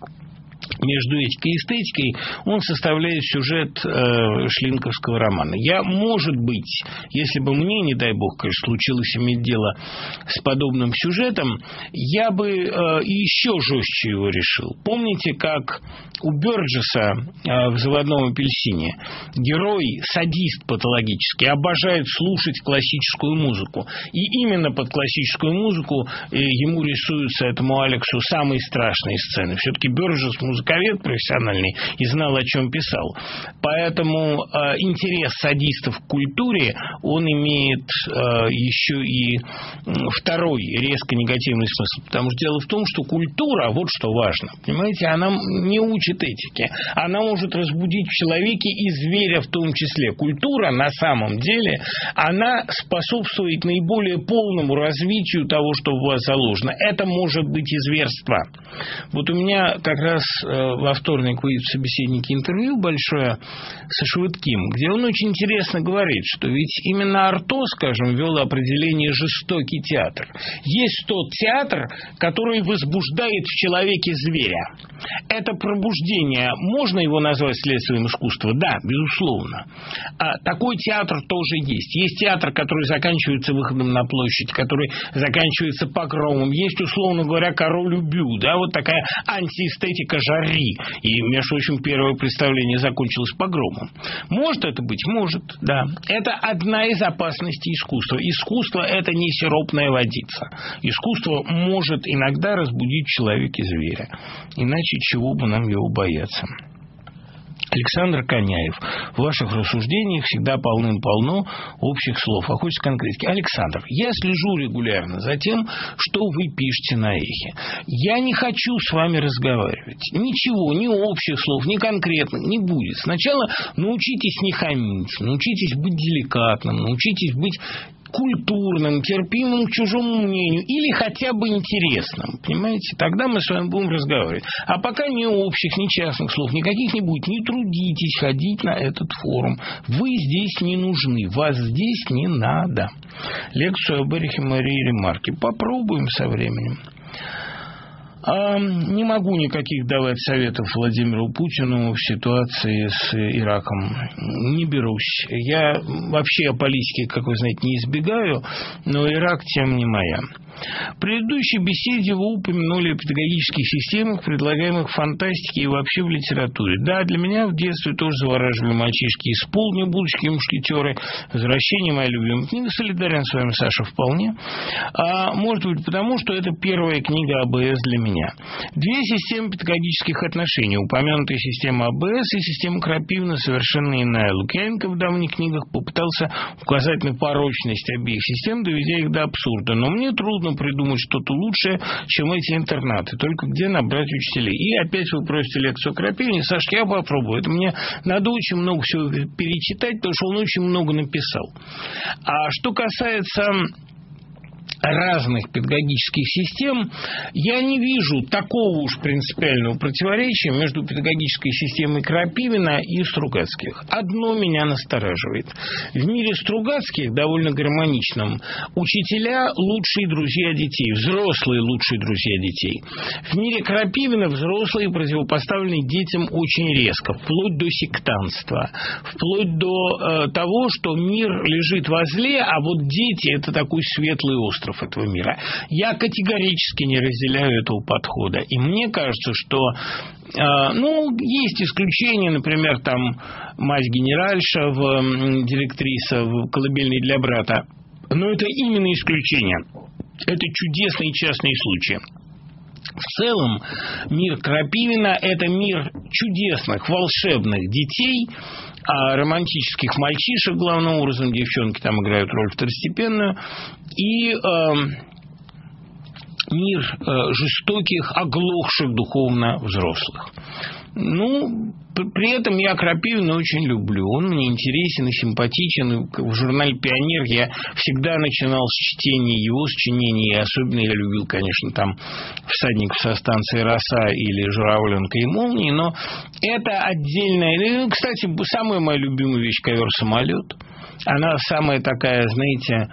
[SPEAKER 1] между этикой и эстетикой, он составляет сюжет э, шлинковского романа. Я, может быть, если бы мне, не дай бог, конечно, случилось иметь дело с подобным сюжетом, я бы э, еще жестче его решил. Помните, как у Бёрджеса э, в «Заводном апельсине» герой, садист патологический, обожает слушать классическую музыку. И именно под классическую музыку э, ему рисуются, этому Алексу, самые страшные сцены. Все-таки Бёрджес музыковед профессиональный и знал, о чем писал. Поэтому э, интерес садистов к культуре, он имеет э, еще и второй резко негативный смысл. Потому что дело в том, что культура, вот что важно, понимаете, она не учит этике. Она может разбудить в человеке и зверя в том числе. Культура на самом деле, она способствует наиболее полному развитию того, что в вас заложено. Это может быть и зверство. Вот у меня как раз во вторник выйдет в «Собеседнике» интервью большое со Швыдким, где он очень интересно говорит, что ведь именно Арто, скажем, ввел определение «жестокий театр». Есть тот театр, который возбуждает в человеке зверя. Это пробуждение, можно его назвать следствием искусства? Да, безусловно. А такой театр тоже есть. Есть театр, который заканчивается выходом на площадь, который заканчивается погромом. Есть, условно говоря, «Король убил», да, вот такая антиэстетика жари. И, между прочим, первое представление закончилось погромом. Может это быть? Может, да. Это одна из опасностей искусства. Искусство – это не сиропная водица. Искусство может иногда разбудить в человеке зверя. Иначе чего бы нам его бояться? Александр Коняев. В ваших рассуждениях всегда полным-полно общих слов. А хочется конкретики. Александр, я слежу регулярно за тем, что вы пишете на Эхе. Я не хочу с вами разговаривать. Ничего, ни общих слов, ни конкретных не будет. Сначала научитесь не хамить, научитесь быть деликатным, научитесь быть культурным, терпимым к чужому мнению или хотя бы интересным, понимаете? Тогда мы с вами будем разговаривать. А пока ни общих, ни частных слов, никаких не будет. Не трудитесь ходить на этот форум. Вы здесь не нужны, вас здесь не надо. Лекцию об Эрихе Марии Ремарке попробуем со временем. А не могу никаких давать советов Владимиру Путину в ситуации с Ираком. Не берусь. Я вообще о политике, как вы знаете, не избегаю, но Ирак тем не моя. В предыдущей беседе вы упомянули о педагогических системах, предлагаемых в фантастике и вообще в литературе. Да, для меня в детстве тоже завораживали мальчишки из «Полдня», «Будущие мушкетеры», «Возвращение», моя любимая книга. Солидарен с вами, Саша, вполне. А может быть потому, что это первая книга АБС для меня. Две системы педагогических отношений. Упомянутая система АБС и система Крапивина совершенно иная. Лукьяненко в давних книгах попытался указать на порочность обеих систем, доведя их до абсурда. Но мне трудно придумать что-то лучшее, чем эти интернаты. Только где набрать учителей? И опять вы просите лекцию о Крапивине. Сашка, я попробую. Это мне надо очень много всего перечитать, потому что он очень много написал. А что касается разных педагогических систем, я не вижу такого уж принципиального противоречия между педагогической системой Крапивина и Стругацких. Одно меня настораживает. В мире Стругацких, довольно гармоничном, учителя – лучшие друзья детей, взрослые – лучшие друзья детей. В мире Крапивина взрослые противопоставлены детям очень резко, вплоть до сектантства, вплоть до э, того, что мир лежит во зле, а вот дети – это такой светлый остров этого мира. Я категорически не разделяю этого подхода. И мне кажется, что э, ну, есть исключения, например, там мать-генеральша в директриса в «Колыбельной для брата». Но это именно исключение. Это чудесные частные случаи. В целом, мир Крапивина – это мир чудесных, волшебных детей, а романтических мальчишек, главным образом, девчонки там играют роль второстепенную, и э, мир э, жестоких, оглохших духовно взрослых. Ну, при этом я Крапивина очень люблю. Он мне интересен и симпатичен. В журнале «Пионер» я всегда начинал с чтения его сочинений. И особенно я любил, конечно, там «Всадников со станции Роса» или «Журавленка и молнии». Но это отдельная... Кстати, самая моя любимая вещь — «Ковер-самолет». Она самая такая, знаете,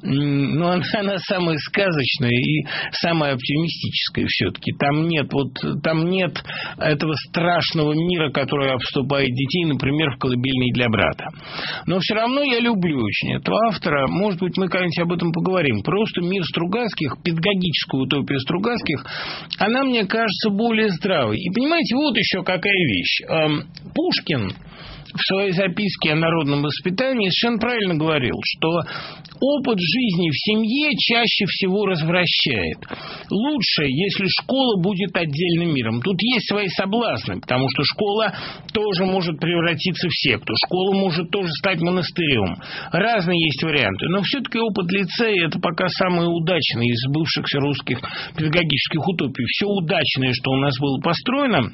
[SPEAKER 1] ну, она, она самая сказочная и самая оптимистическая все-таки. Там нет, вот, там нет этого страшного мира, который обступает детей, например, в «Колыбельной для брата». Но все равно я люблю очень этого автора. Может быть, мы когда-нибудь об этом поговорим. Просто мир Стругацких, педагогическая утопия Стругацких, она, мне кажется, более здравой. И понимаете, вот еще какая вещь. Пушкин в своей записке о народном воспитании совершенно правильно говорил, что опыт жизни в семье чаще всего развращает. Лучше, если школа будет отдельным миром. Тут есть свои соблазны, потому что школа тоже может превратиться в секту. Школа может тоже стать монастырем. Разные есть варианты. Но все-таки опыт лицея – это пока самый удачный из сбывшихся русских педагогических утопий. Все удачное, что у нас было построено,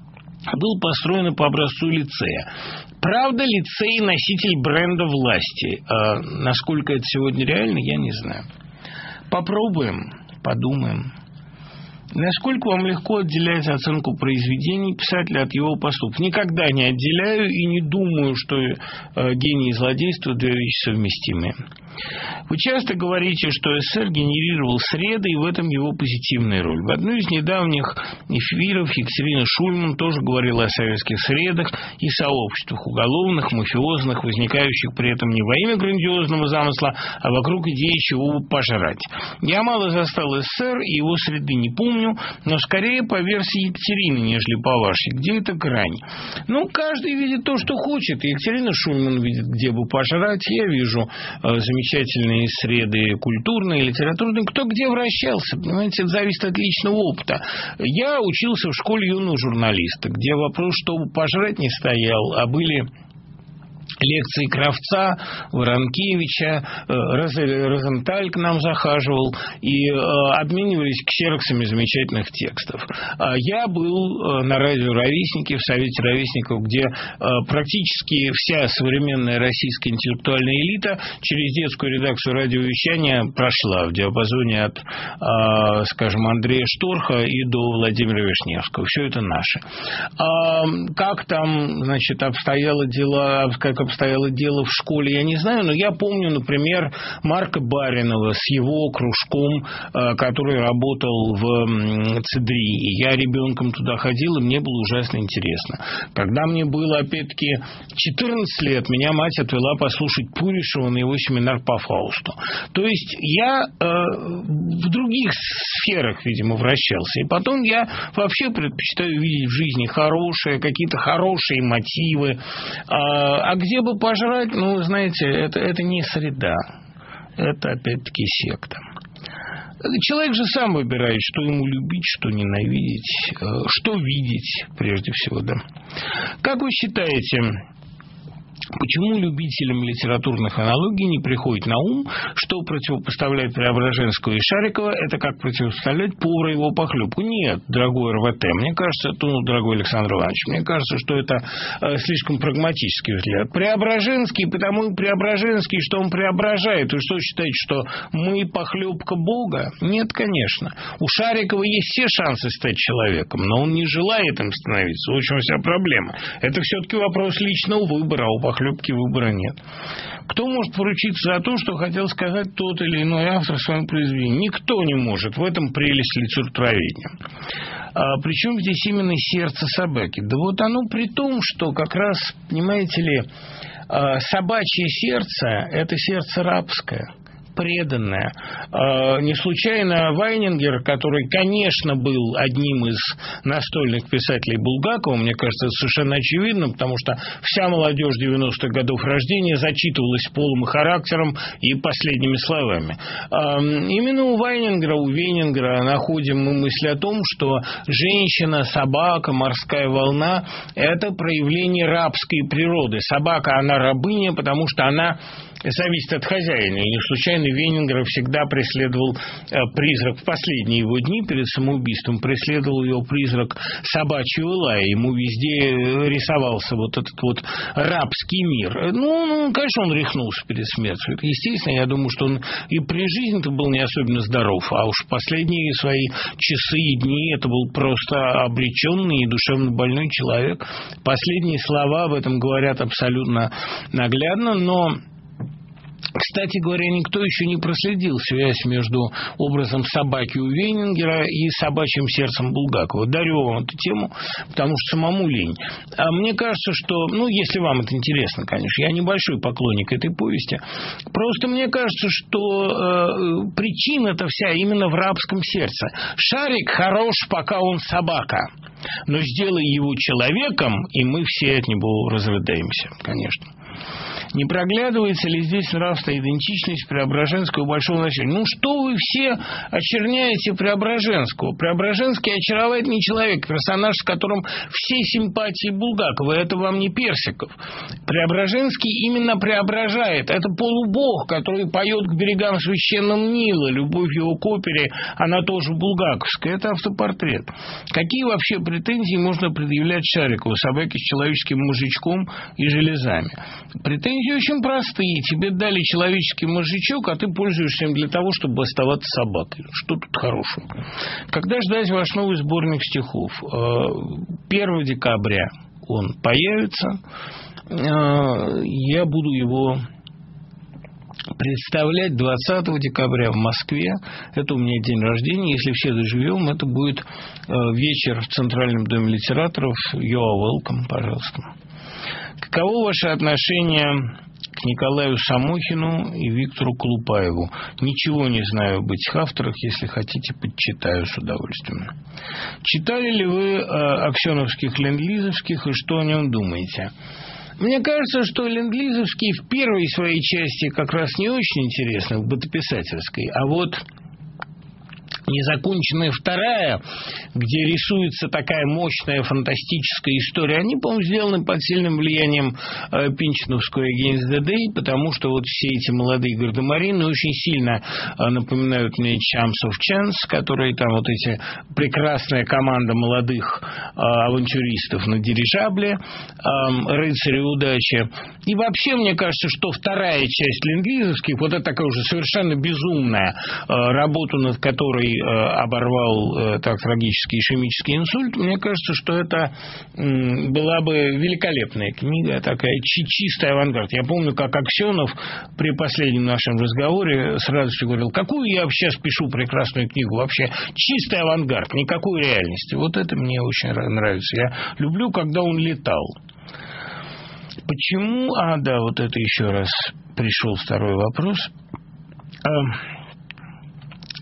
[SPEAKER 1] было построено по образцу лицея. Правда, лицей – носитель бренда власти. А насколько это сегодня реально, я не знаю. Попробуем, подумаем. Насколько вам легко отделять оценку произведений писателя от его поступков? Никогда не отделяю и не думаю, что э, гений и злодейство – две вещи совместимые. Вы часто говорите, что СССР генерировал среды, и в этом его позитивная роль. В одной из недавних эфиров Екатерина Шульман тоже говорила о советских средах и сообществах уголовных, мафиозных, возникающих при этом не во имя грандиозного замысла, а вокруг идеи чего бы пожрать. Я мало застал СССР и его среды не помню, но скорее по версии Екатерины, нежели по вашей. Где эта грань? Ну, каждый видит то, что хочет. Екатерина Шульман видит, где бы пожрать. Я вижу э, замечательные среды культурные, литературные. Кто где вращался, понимаете, это зависит от личного опыта. Я учился в школе юного журналиста, где вопрос, чтобы пожрать, не стоял, а были лекции Кравца, Воронкевича, Розенталь к нам захаживал, и обменивались ксероксами замечательных текстов. Я был на радио «Ровесники», в Совете ровесников, где практически вся современная российская интеллектуальная элита через детскую редакцию радиовещания прошла в диапазоне от, скажем, Андрея Шторха и до Владимира Вишневского. Все это наше. Как там, значит, обстояло дело, как обстояло дело в школе, я не знаю, но я помню, например, Марка Баринова с его кружком, который работал в ЦДРИ. И я ребенком туда ходил, и мне было ужасно интересно. Когда мне было, опять-таки, четырнадцать лет, меня мать отвела послушать Пуришева на его семинар по Фаусту. То есть я э, в других сферах, видимо, вращался. И потом я вообще предпочитаю видеть в жизни хорошее, какие-то хорошие мотивы. А, а где бы пожрать, ну, знаете, это, это не среда. Это, опять-таки, секта. Человек же сам выбирает, что ему любить, что ненавидеть, что видеть, прежде всего, да. Как вы считаете, почему любителям литературных аналогий не приходит на ум, что противопоставлять Преображенского и Шарикова – это как противопоставлять повара его похлебку? Нет, дорогой РВТ, мне кажется, ну, дорогой Александр Иванович, мне кажется, что это э, слишком прагматический взгляд. Преображенский, потому и Преображенский, что он преображает. Вы что, считаете, что мы похлебка Бога? Нет, конечно. У Шарикова есть все шансы стать человеком, но он не желает им становиться. В общем, вся проблема. Это все-таки вопрос личного выбора, а у похлебки выбора нет. Кто может поручиться за то, что хотел сказать тот или иной автор в своем произведении? Никто не может. В этом прелесть литературоведения. А причем здесь именно сердце собаки? Да вот оно при том, что как раз, понимаете ли, собачье сердце – это сердце рабское, преданная. Не случайно Вайнингер, который, конечно, был одним из настольных писателей Булгакова, мне кажется, это совершенно очевидно, потому что вся молодежь девяностых годов рождения зачитывалась полом и характером и последними словами. Именно у Вайнингера, у Вейнингера находим мы мысль о том, что женщина, собака, морская волна – это проявление рабской природы. Собака, она рабыня, потому что она зависит от хозяина. И не случайно Вейнингера всегда преследовал призрак в последние его дни перед самоубийством, преследовал его призрак собачьего лая. Ему везде рисовался вот этот вот рабский мир. Ну, ну конечно, он рехнулся перед смертью. Это естественно. Я думаю, что он и при жизни-то был не особенно здоров, а уж в последние свои часы и дни это был просто обреченный и душевно больной человек. Последние слова об этом говорят абсолютно наглядно, но кстати говоря, никто еще не проследил связь между образом собаки у Вейнингера и собачьим сердцем Булгакова. Дарю вам эту тему, потому что самому лень. А мне кажется, что, ну, если вам это интересно, конечно, я небольшой поклонник этой повести, просто мне кажется, что э, причина-то вся именно в рабском сердце. Шарик хорош, пока он собака, но сделай его человеком, и мы все от него разрыдаемся, конечно. Не проглядывается ли здесь нравственная идентичность Преображенского и Большого начальника? Ну, что вы все очерняете Преображенского? Преображенский очаровательный человек, персонаж, с которым все симпатии Булгакова. Это вам не Персиков. Преображенский именно преображает. Это полубог, который поет к берегам священного Нила. Любовь его к опере, она тоже булгаковская. Это автопортрет. Какие вообще претензии можно предъявлять Шарикову, собаке с человеческим мозжечком и железами? Претензии очень простые. Тебе дали человеческий мозжечок, а ты пользуешься им для того, чтобы оставаться собакой. Что тут хорошего? Когда ждать ваш новый сборник стихов? первого декабря он появится. Я буду его представлять двадцатого декабря в Москве. Это у меня день рождения. Если все доживем, это будет вечер в Центральном доме литераторов. You are welcome, пожалуйста. Каково ваше отношение к Николаю Самохину и Виктору Колупаеву? Ничего не знаю об этих авторах, если хотите, подчитаю с удовольствием. Читали ли вы э, аксеновских ленд-лизовских и что о нем думаете? Мне кажется, что ленд-лизовский в первой своей части как раз не очень интересно, в бытописательской, а вот незаконченная вторая, где рисуется такая мощная фантастическая история, они, по-моему, сделаны под сильным влиянием э, пинчиновского Against the Day, потому что вот все эти молодые гардемарины очень сильно э, напоминают мне Champs of Chance, которые там вот эти прекрасная команда молодых э, авантюристов на дирижабле, э, рыцари удачи. И вообще, мне кажется, что вторая часть ленд-лизовских, вот это такая уже совершенно безумная э, работа, над которой оборвал э, так трагический ишемический инсульт, мне кажется, что это м, была бы великолепная книга, такая чи- чистая авангард. Я помню, как Аксенов при последнем нашем разговоре с радостью говорил, какую я сейчас пишу прекрасную книгу, вообще чистый авангард, никакой реальности. Вот это мне очень нравится. Я люблю, когда он летал. Почему? А, да, вот это еще раз пришел второй вопрос.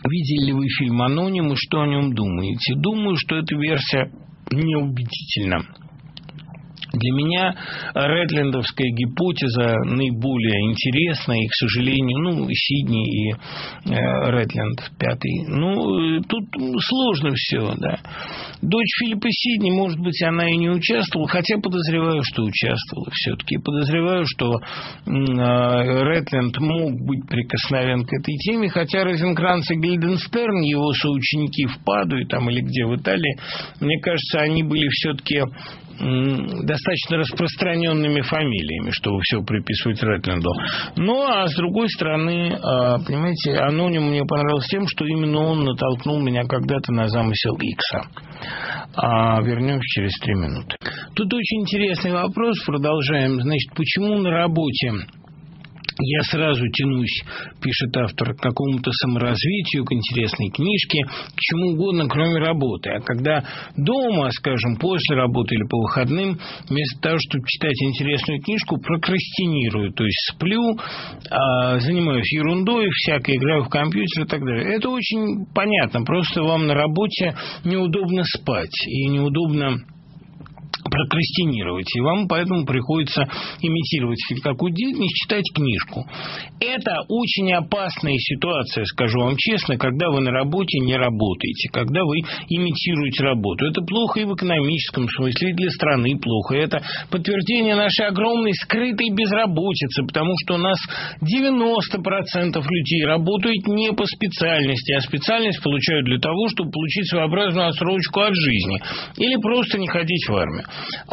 [SPEAKER 1] Видели ли вы фильм «Аноним» и что о нем думаете? Думаю, что эта версия неубедительна. Для меня ретлендовская гипотеза наиболее интересная, и, к сожалению, ну, Сидни и э, Ретленд пятый. Ну, тут сложно все, да. Дочь Филиппа Сидни, может быть, она и не участвовала, хотя подозреваю, что участвовала все-таки. Подозреваю, что э, Ретленд мог быть прикосновен к этой теме, хотя Розенкранц и Гильденстерн, его соученики в Падуе там, или где в Италии, мне кажется, они были все-таки достаточно распространенными фамилиями, чтобы все приписывать Ретленду. Ну, а с другой стороны, понимаете, «Аноним» мне понравился тем, что именно он натолкнул меня когда-то на замысел Икса. А вернемся через три минуты. Тут очень интересный вопрос, продолжаем. Значит, почему на работе я сразу тянусь, пишет автор, к какому-то саморазвитию, к интересной книжке, к чему угодно, кроме работы. А когда дома, скажем, после работы или по выходным, вместо того, чтобы читать интересную книжку, прокрастинирую, то есть сплю, занимаюсь ерундой, всякой, играю в компьютер и так далее. Это очень понятно, просто вам на работе неудобно спать и неудобно прокрастинировать, и вам поэтому приходится имитировать какую деятельность, читать книжку. Это очень опасная ситуация, скажу вам честно, когда вы на работе не работаете, когда вы имитируете работу. Это плохо и в экономическом смысле, и для страны плохо. Это подтверждение нашей огромной скрытой безработицы, потому что у нас девяносто процентов людей работают не по специальности, а специальность получают для того, чтобы получить своеобразную отсрочку от жизни или просто не ходить в армию.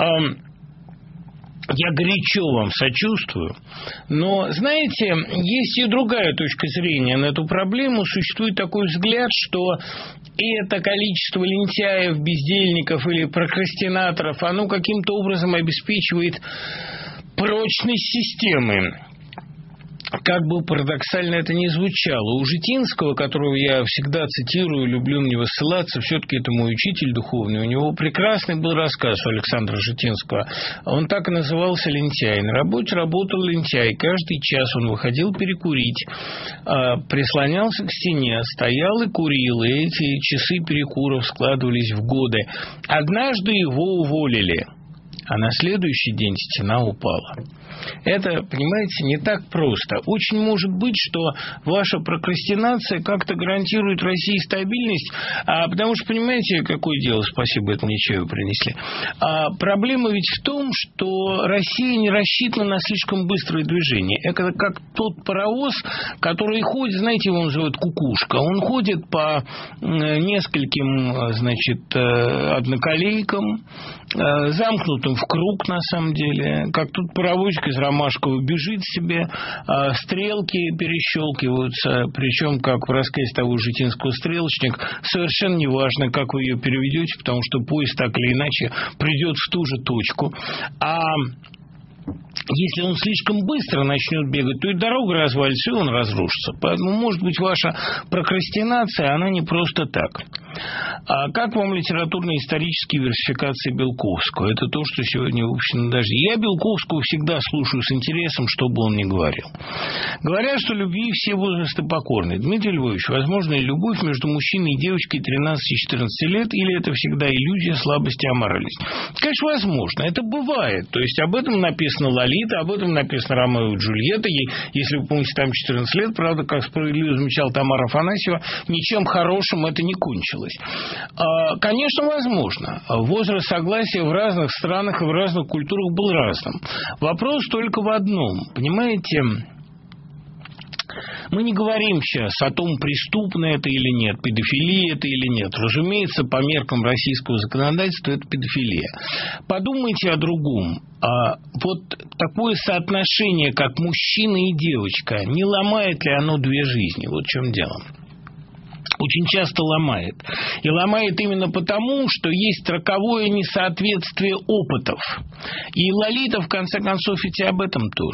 [SPEAKER 1] Я горячо вам сочувствую, но, знаете, есть и другая точка зрения на эту проблему. Существует такой взгляд, что это количество лентяев, бездельников или прокрастинаторов, оно каким-то образом обеспечивает прочность системы. Как бы парадоксально это ни звучало, у Житинского, которого я всегда цитирую, люблю на него ссылаться, все-таки это мой учитель духовный, у него прекрасный был рассказ у Александра Житинского. Он так и назывался «Лентяй». На работе работал лентяй. Каждый час он выходил перекурить, прислонялся к стене, стоял и курил, и эти часы перекуров складывались в годы. Однажды его уволили, а на следующий день стена упала. Это, понимаете, не так просто. Очень может быть, что ваша прокрастинация как-то гарантирует России стабильность, а, потому что, понимаете, какое дело, спасибо, это мне чаю принесли. А, проблема ведь в том, что Россия не рассчитана на слишком быстрое движение. Это как тот паровоз, который ходит, знаете, его называют кукушка. Он ходит по нескольким, значит, одноколейкам, замкнутым в круг, на самом деле, как тут паровозик из Ромашкова бежит себе, а стрелки перещелкиваются, причем, как в рассказе того Житинского «Стрелочник», совершенно неважно, как вы ее переведете, потому что поезд так или иначе придет в ту же точку. А если он слишком быстро начнет бегать, то и дорога развалится, и он разрушится. Поэтому, может быть, ваша прокрастинация, она не просто так. А как вам литературно-исторические версификации Белковского? Это то, что сегодня в общем даже. Я Белковского всегда слушаю с интересом, что бы он ни говорил. Говорят, что любви все возрасты покорны. Дмитрий Львович, возможно ли любовь между мужчиной и девочкой тринадцати-четырнадцати лет, или это всегда иллюзия, слабость и аморальность? Конечно, возможно. Это бывает. То есть об этом написано Лолита, об этом написано Ромео и Джульетта. Ей, если вы помните, там четырнадцать лет, правда, как справедливо замечала Тамара Афанасьева, ничем хорошим это не кончилось. Конечно, возможно. Возраст согласия в разных странах и в разных культурах был разным. Вопрос только в одном. Понимаете, мы не говорим сейчас о том, преступно это или нет, педофилия это или нет. Разумеется, по меркам российского законодательства это педофилия. Подумайте о другом. А вот такое соотношение, как мужчина и девочка, не ломает ли оно две жизни? Вот в чем дело. Очень часто ломает. И ломает именно потому, что есть роковое несоответствие опытов. И Лолита, в конце концов, ведь об этом тоже.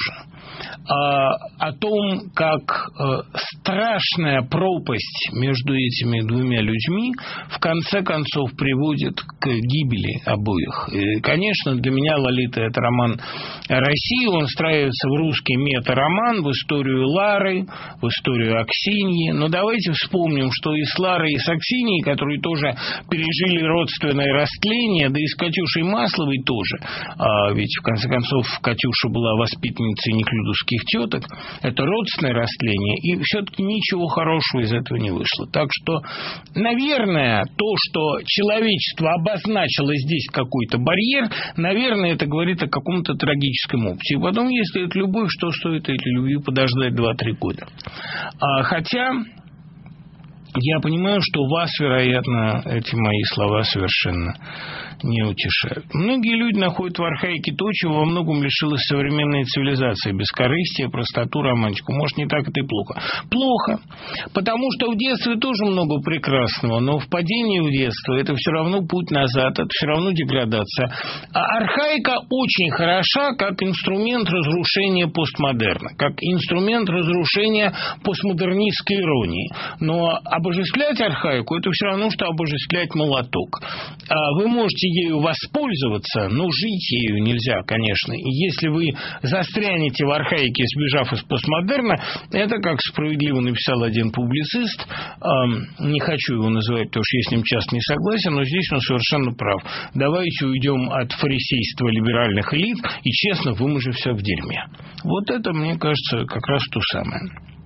[SPEAKER 1] а, о том, как а, страшная пропасть между этими двумя людьми в конце концов приводит к гибели обоих. И, конечно, для меня «Лолита» — это роман России, он встраивается в русский мета-роман, в историю Лары, в историю Аксиньи. Но давайте вспомним, что и с Ларой, и с Аксиньей, которые тоже пережили родственное растление, да и с Катюшей Масловой тоже. А ведь, в конце концов, Катюша была воспитанницей неклюдовских теток. Это родственное растление, и все-таки ничего хорошего из этого не вышло. Так что, наверное, то, что человечество обозначило здесь какой-то барьер, наверное, это говорит о каком-то трагическом опыте. И потом, если это любовь, что стоит этой любви подождать два-три года. А, хотя... Я понимаю, что вас, вероятно, эти мои слова совершенно не утешают. Многие люди находят в архаике то, чего во многом лишилась современная цивилизация: бескорыстие, простоту, романтику. Может, не так это и плохо. Плохо, потому что в детстве тоже много прекрасного, но впадение в детство – это все равно путь назад, это все равно деградация. А архаика очень хороша как инструмент разрушения постмодерна, как инструмент разрушения постмодернистской иронии. Но обожествлять архаику – это все равно, что обожествлять молоток. Вы можете ею воспользоваться, но жить ею нельзя, конечно. И если вы застрянете в архаике, сбежав из постмодерна, это, как справедливо написал один публицист, не хочу его называть, потому что я с ним часто не согласен, но здесь он совершенно прав. Давайте уйдем от фарисейства либеральных элит и честно выможемся в дерьме. Вот это, мне кажется, как раз то самое.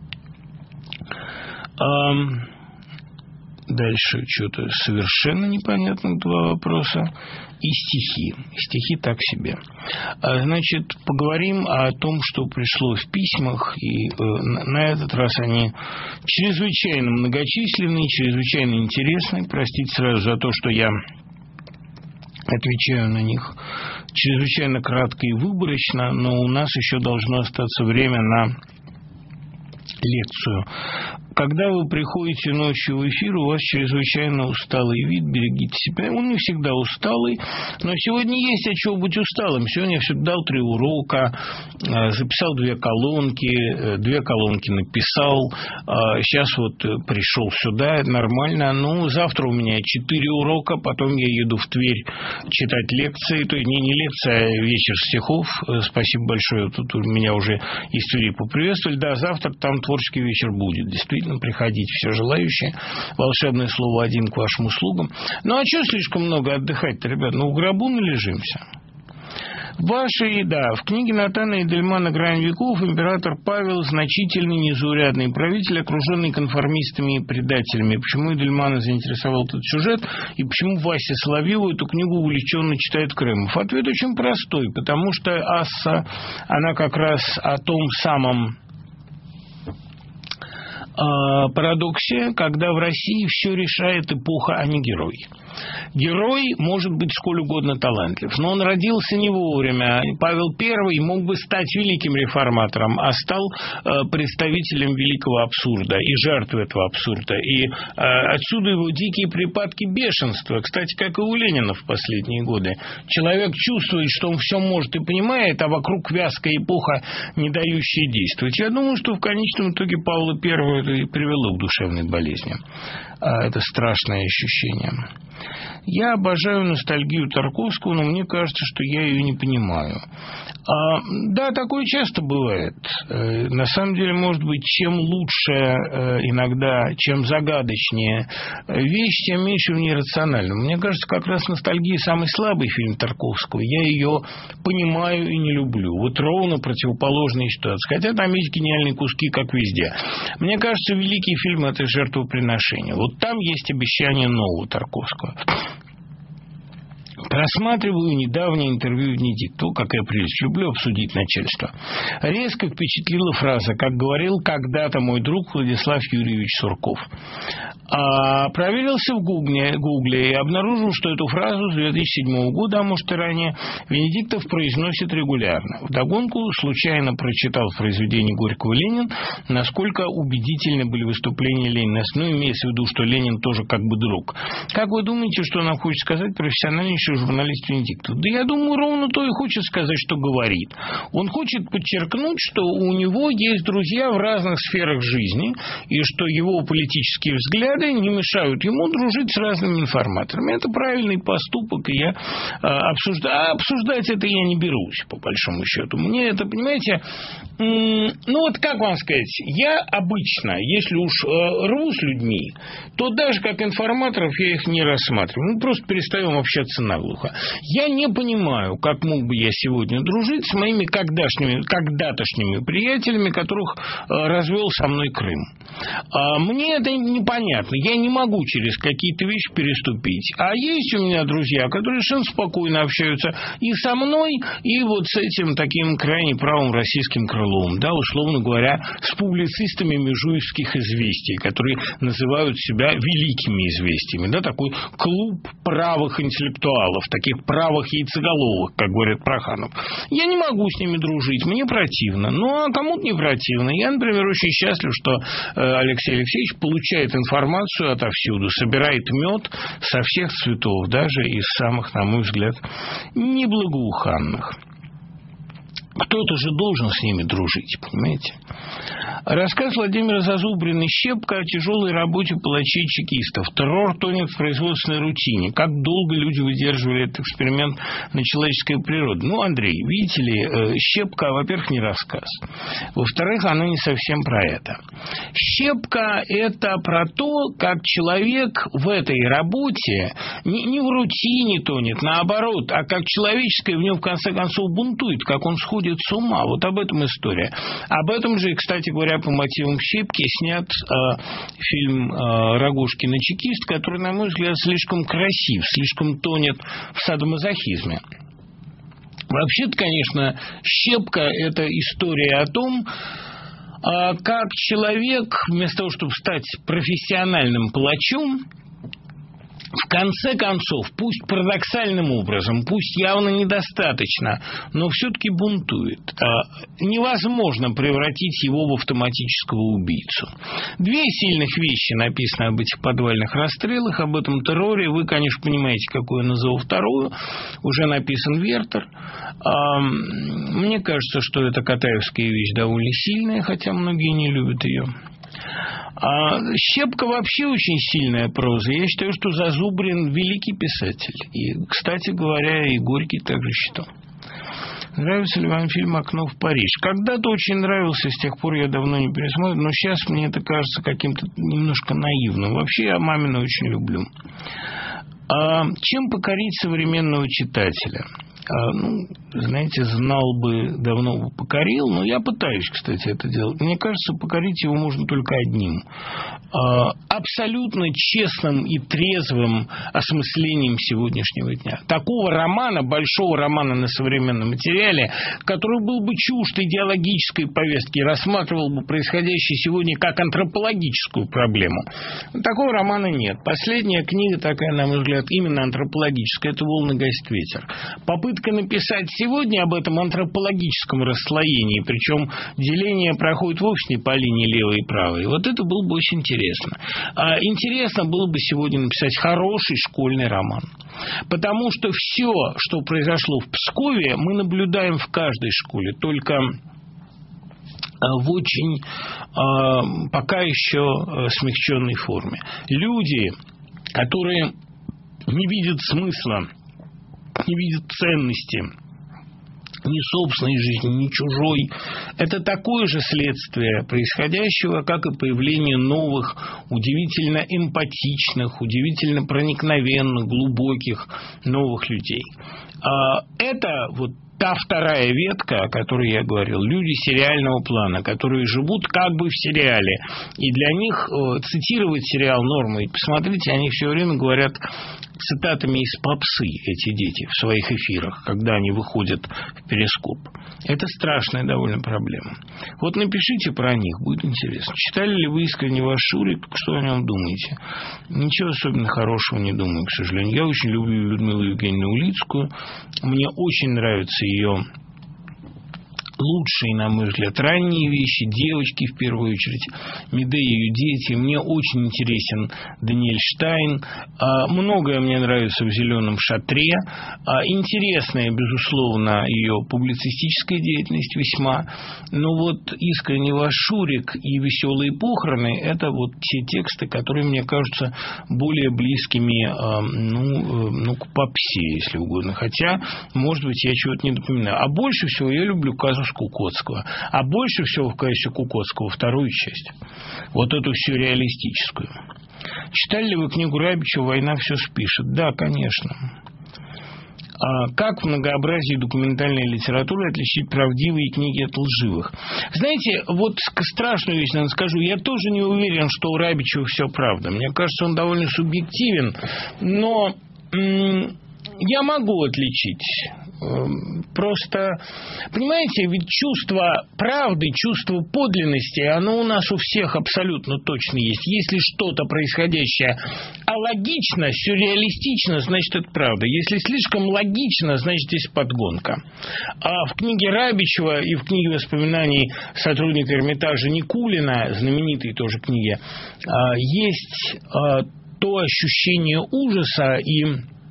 [SPEAKER 1] Дальше что-то совершенно непонятно, два вопроса. И стихи. Стихи так себе. Значит, поговорим о том, что пришло в письмах. И э, на этот раз они чрезвычайно многочисленные, чрезвычайно интересные. Простите сразу за то, что я отвечаю на них чрезвычайно кратко и выборочно, но у нас еще должно остаться время на лекцию. Когда вы приходите ночью в эфир, у вас чрезвычайно усталый вид, берегите себя. Он не всегда усталый, но сегодня есть от чего быть усталым. Сегодня я все-таки дал три урока, записал две колонки, две колонки написал. Сейчас вот пришел сюда, это нормально. Ну, завтра у меня четыре урока, потом я еду в Тверь читать лекции. То есть не, не лекция, а вечер стихов. Спасибо большое, тут меня уже из Твери поприветствовали. Да, завтра там творческий вечер будет, действительно. Приходите все желающие. Волшебное слово один к вашим услугам. Ну, а что слишком много отдыхать-то, ребят? Ну, в гробу належимся. В вашей, да, в книге Натана Эдельмана «Грань веков» император Павел – значительный, незаурядный правитель, окруженный конформистами и предателями. Почему Эдельмана заинтересовал этот сюжет и почему Вася Соловьеву эту книгу увлеченно читает Крымов? Ответ очень простой, потому что Асса, она как раз о том самом парадоксе, когда в России все решает эпоха, а не герой. Герой может быть сколь угодно талантлив, но он родился не вовремя. Павел Первый мог бы стать великим реформатором, а стал э, представителем великого абсурда и жертвой этого абсурда. И э, отсюда его дикие припадки бешенства, кстати, как и у Ленина в последние годы. Человек чувствует, что он все может и понимает, а вокруг вязкая эпоха, не дающая действовать. Я думаю, что в конечном итоге Павла Первого это и привело к душевной болезни. Это страшное ощущение. Я обожаю ностальгию Тарковского, но мне кажется, что я ее не понимаю. А, да, такое часто бывает. Э, на самом деле, может быть, чем лучше э, иногда, чем загадочнее вещь, тем меньше в ней рационально. Мне кажется, как раз ностальгия самый слабый фильм Тарковского. Я ее понимаю и не люблю. Вот ровно противоположная ситуация. Хотя там есть гениальные куски, как везде. Мне кажется, великий фильм – это жертвоприношение. Вот там есть обещание нового Тарковского. Просматриваю недавнее интервью Венедикту. Какая прелесть. Люблю обсудить начальство. Резко впечатлила фраза, как говорил когда-то мой друг Владислав Юрьевич Сурков. А, проверился в Гугле, Гугле и обнаружил, что эту фразу с две тысячи седьмого года, а может и ранее, Венедиктов произносит регулярно. Вдогонку случайно прочитал в произведении Горького «Ленин», насколько убедительны были выступления Ленина. Ну, имеется в виду, что Ленин тоже как бы друг. Как вы думаете, что нам хочет сказать профессиональнейший журналист Венедиктов? Да я думаю, ровно то и хочет сказать, что говорит. Он хочет подчеркнуть, что у него есть друзья в разных сферах жизни, и что его политические взгляды не мешают ему дружить с разными информаторами. Это правильный поступок, и я обсуждаю. А обсуждать это я не берусь, по большому счету. Мне это, понимаете, ну вот как вам сказать, я обычно, если уж рву с людьми, то даже как информаторов я их не рассматриваю. Ну, просто перестаем общаться наглухо. Я не понимаю, как мог бы я сегодня дружить с моими когда-шними, когда-тошними приятелями, которых развел со мной Крым. Мне это непонятно. Я не могу через какие-то вещи переступить. А есть у меня друзья, которые совершенно спокойно общаются и со мной, и вот с этим таким крайне правым российским крылом, да, условно говоря, с публицистами межуевских известий, которые называют себя великими известиями, да, такой клуб правых интеллектуалов, таких правых яйцеголовых, как говорит Проханов. Я не могу с ними дружить, мне противно. Ну, а кому-то не противно. Я, например, очень счастлив, что Алексей Алексеевич получает информацию отовсюду, собирает мед со всех цветов, даже из самых, на мой взгляд, неблагоуханных. Кто-то же должен с ними дружить, понимаете? Рассказ Владимира Зазубрина «Щепка» о тяжелой работе палачей-чекистов. Террор тонет в производственной рутине. Как долго люди выдерживали этот эксперимент на человеческой природе? Ну, Андрей, видите ли, «Щепка», во-первых, не рассказ. Во-вторых, она не совсем про это. «Щепка» – это про то, как человек в этой работе не, не в рутине тонет, наоборот, а как человеческое в нем, в конце концов, бунтует, как он сходит с ума. Вот об этом история. Об этом же, кстати говоря, по мотивам «Щепки» снят э, фильм э, Рогожкина «Чекист», который, на мой взгляд, слишком красив, слишком тонет в садомазохизме. Вообще-то, конечно, «Щепка» – это история о том, э, как человек, вместо того, чтобы стать профессиональным палачом, в конце концов, пусть парадоксальным образом, пусть явно недостаточно, но все-таки бунтует. Невозможно превратить его в автоматического убийцу. Две сильных вещи написаны об этих подвальных расстрелах, об этом терроре. Вы, конечно, понимаете, какую я назову вторую. Уже написан Вертер. Мне кажется, что эта Катаевская вещь довольно сильная, хотя многие не любят ее. А «Щепка» вообще очень сильная проза. Я считаю, что Зазубрин великий писатель. И, кстати говоря, и Горький также считал. Нравится ли вам фильм «Окно в Париж»? Когда-то очень нравился, с тех пор я давно не пересмотрел, но сейчас мне это кажется каким-то немножко наивным. Вообще я Мамина очень люблю. А чем покорить современного читателя? А, ну, знаете, знал бы, давно бы покорил, но я пытаюсь, кстати, это делать. Мне кажется, покорить его можно только одним. А, абсолютно честным и трезвым осмыслением сегодняшнего дня. Такого романа, большого романа на современном материале, который был бы чужд идеологической повестки, рассматривал бы происходящее сегодня как антропологическую проблему. Такого романа нет. Последняя книга такая, на мой взгляд, именно антропологическая, это «Волны гасит ветер». Попытка написать сегодня об этом антропологическом расслоении, причем деление проходит вовсе не по линии левой и правой. Вот это было бы очень интересно. А интересно было бы сегодня написать хороший школьный роман. Потому что все, что произошло в Пскове, мы наблюдаем в каждой школе, только в очень э, пока еще смягченной форме. Люди, которые не видят смысла, не видят ценности ни собственной жизни, ни чужой. Это такое же следствие происходящего, как и появление новых, удивительно эмпатичных, удивительно проникновенных, глубоких новых людей. Это вот та вторая ветка, о которой я говорил, люди сериального плана, которые живут как бы в сериале, и для них э, цитировать сериал норма. И посмотрите, они все время говорят цитатами из попсы, эти дети, в своих эфирах, когда они выходят в перископ. Это страшная довольно проблема. Вот напишите про них, будет интересно. Читали ли вы искренне ваш Шурик? Что о нем думаете? Ничего особенно хорошего не думаю, к сожалению. Я очень люблю Людмилу Евгеньевну Улицкую. Мне очень нравится ее лучшие, на мой взгляд, ранние вещи, девочки в первую очередь, Медея и ее дети. Мне очень интересен Даниэль Штайн. Многое мне нравится в «Зеленом шатре». Интересная, безусловно, ее публицистическая деятельность весьма. Но вот «Искренне ваш Шурик» и «Веселые похороны» – это вот те тексты, которые мне кажутся более близкими ну, ну, к попсе, если угодно. Хотя, может быть, я чего-то не допоминаю. А больше всего я люблю казус Кукоцкого. А больше всего в качестве Кукоцкого вторую часть. Вот эту сюрреалистическую. Читали ли вы книгу Рабичева «Война все спишет»? Да, конечно. А как в многообразии документальной литературы отличить правдивые книги от лживых? Знаете, вот страшную вещь, наверное, скажу. Я тоже не уверен, что у Рабичева все правда. Мне кажется, он довольно субъективен. Но м- я могу отличить. Просто, понимаете, ведь чувство правды, чувство подлинности, оно у нас у всех абсолютно точно есть. Если что-то происходящее алогично, сюрреалистично, значит, это правда. Если слишком логично, значит, здесь подгонка. А в книге Рабичева и в книге воспоминаний сотрудника Эрмитажа Никулина, знаменитой тоже книге, есть то ощущение ужаса и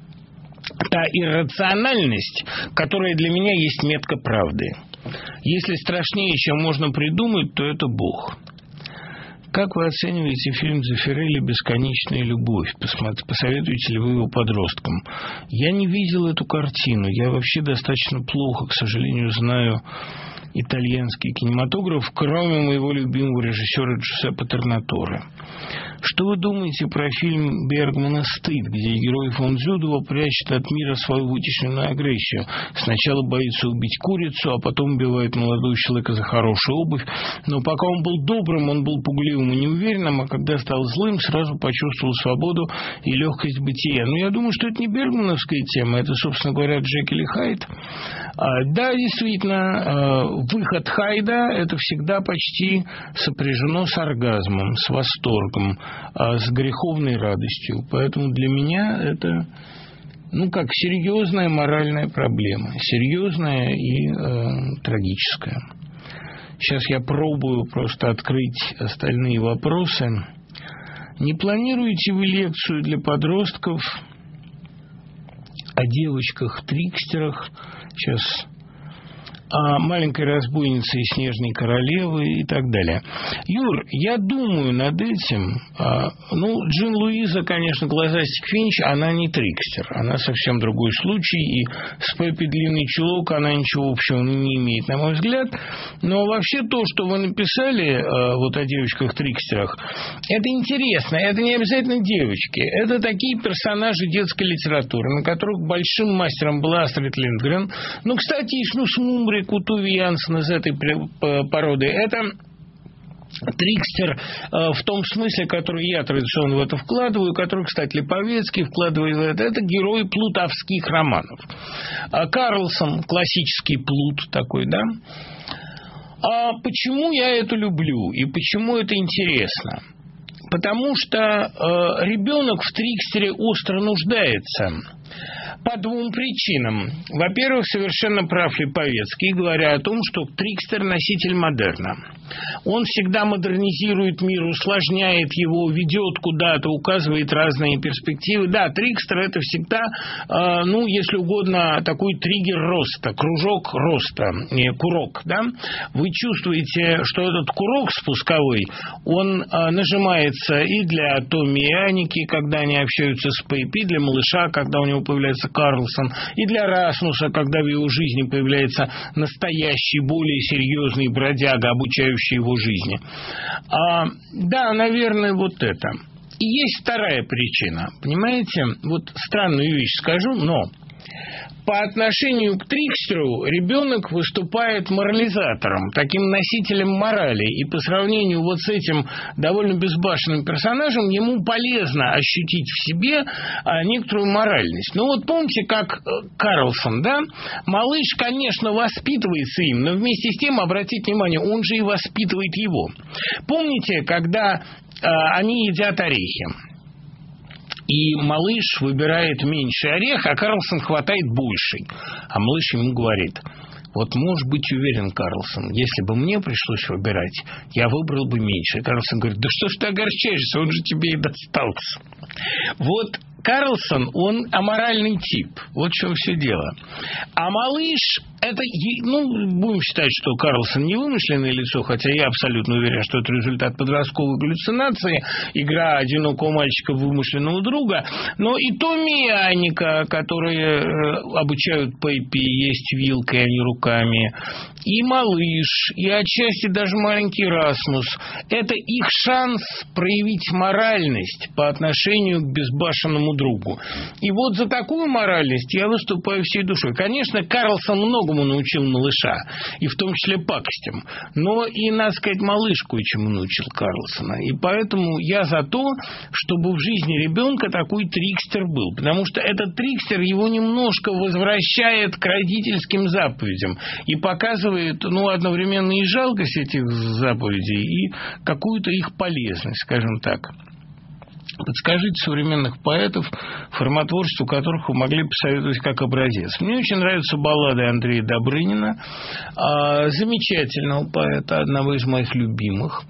[SPEAKER 1] та иррациональность, которая для меня есть метка правды. Если страшнее, чем можно придумать, то это Бог. Как вы оцениваете фильм Дзеффирелли «Бесконечная любовь»? Посоветуете ли вы его подросткам? Я не видел эту картину. Я вообще достаточно плохо, к сожалению, знаю итальянский кинематограф, кроме моего любимого режиссера Джузеппе Торнаторе. Что вы думаете про фильм Бергмана «Стыд», где герой фон Зюдова прячет от мира свою вытесненную агрессию? Сначала боится убить курицу, а потом убивает молодого человека за хорошую обувь. Но пока он был добрым, он был пугливым и неуверенным, а когда стал злым, сразу почувствовал свободу и легкость бытия. Но я думаю, что это не бергмановская тема, это, собственно говоря, Джекиль и Хайд. Да, действительно, выход Хайда – это всегда почти сопряжено с оргазмом, с восторгом, с греховной радостью. Поэтому для меня это, ну, как серьезная моральная проблема, серьезная и э, трагическая. Сейчас я пробую просто открыть остальные вопросы. Не планируете вы лекцию для подростков о девочках-трикстерах? Сейчас о маленькой разбойнице и снежной королевы и так далее. Юр, я думаю над этим. Ну, Джин Луиза, конечно, глазастик Финч, она не трикстер. Она совсем другой случай. И с Пеппи Длинный Чулок она ничего общего не имеет, на мой взгляд. Но вообще то, что вы написали вот о девочках-трикстерах, это интересно. Это не обязательно девочки. Это такие персонажи детской литературы, на которых большим мастером была Астрид Линдгрен. Ну, кстати, и Шнус Мумбри, Кутуви Янсен из этой породы. Это трикстер э, в том смысле, который я традиционно в это вкладываю, который, кстати, Липовецкий вкладывает в это. Это герой плутовских романов. А Карлсон, классический плут такой, да? А почему я это люблю и почему это интересно? Потому что э, ребенок в трикстере остро нуждается. По двум причинам. Во-первых, совершенно прав Липовецкий, говоря о том, что трикстер – носитель модерна. Он всегда модернизирует мир, усложняет его, ведет куда-то, указывает разные перспективы. Да, трикстер – это всегда, э, ну, если угодно, такой триггер роста, кружок роста, э, курок, да? Вы чувствуете, что этот курок спусковой, он э, нажимается и для Томми и Аники, когда они общаются с Пеппи, и для малыша, когда у него появляется Карлсон, и для Расмуса, когда в его жизни появляется настоящий, более серьезный бродяга, обучающий его жизни. А, да, наверное, вот это. И есть вторая причина. Понимаете, вот странную вещь скажу, но по отношению к трикстеру ребенок выступает морализатором, таким носителем морали. И по сравнению вот с этим довольно безбашенным персонажем ему полезно ощутить в себе некоторую моральность. Ну вот помните, как Карлсон, да? Малыш, конечно, воспитывается им, но вместе с тем, обратите внимание, он же и воспитывает его. Помните, когда э, они едят орехи? И малыш выбирает меньший орех, а Карлсон хватает больший. А малыш ему говорит: вот можешь быть уверен, Карлсон, если бы мне пришлось выбирать, я выбрал бы меньше. И Карлсон говорит: да что ж ты огорчаешься, он же тебе и достался. Вот Карлсон, он аморальный тип. Вот в чем все дело. А малыш, это, ну, будем считать, что Карлсон не вымышленное лицо, хотя я абсолютно уверен, что это результат подростковой галлюцинации, игра одинокого мальчика в вымышленного друга. Но и Томми и Анника, которые обучают Пеппи есть вилкой, а не руками, и малыш, и отчасти даже маленький Расмус, это их шанс проявить моральность по отношению к безбашенному другу. И вот за такую моральность я выступаю всей душой. Конечно, Карлсон многому научил малыша, и в том числе пакостям, но и, надо сказать, малыш кое-чему научил Карлсона. И поэтому я за то, чтобы в жизни ребенка такой трикстер был, потому что этот трикстер его немножко возвращает к родительским заповедям и показывает, ну, одновременно и жалкость этих заповедей, и какую-то их полезность, скажем так. Подскажите современных поэтов, формотворчеству которых вы могли посоветовать как образец. Мне очень нравятся баллады Андрея Добрынина, замечательного поэта, одного из моих любимых.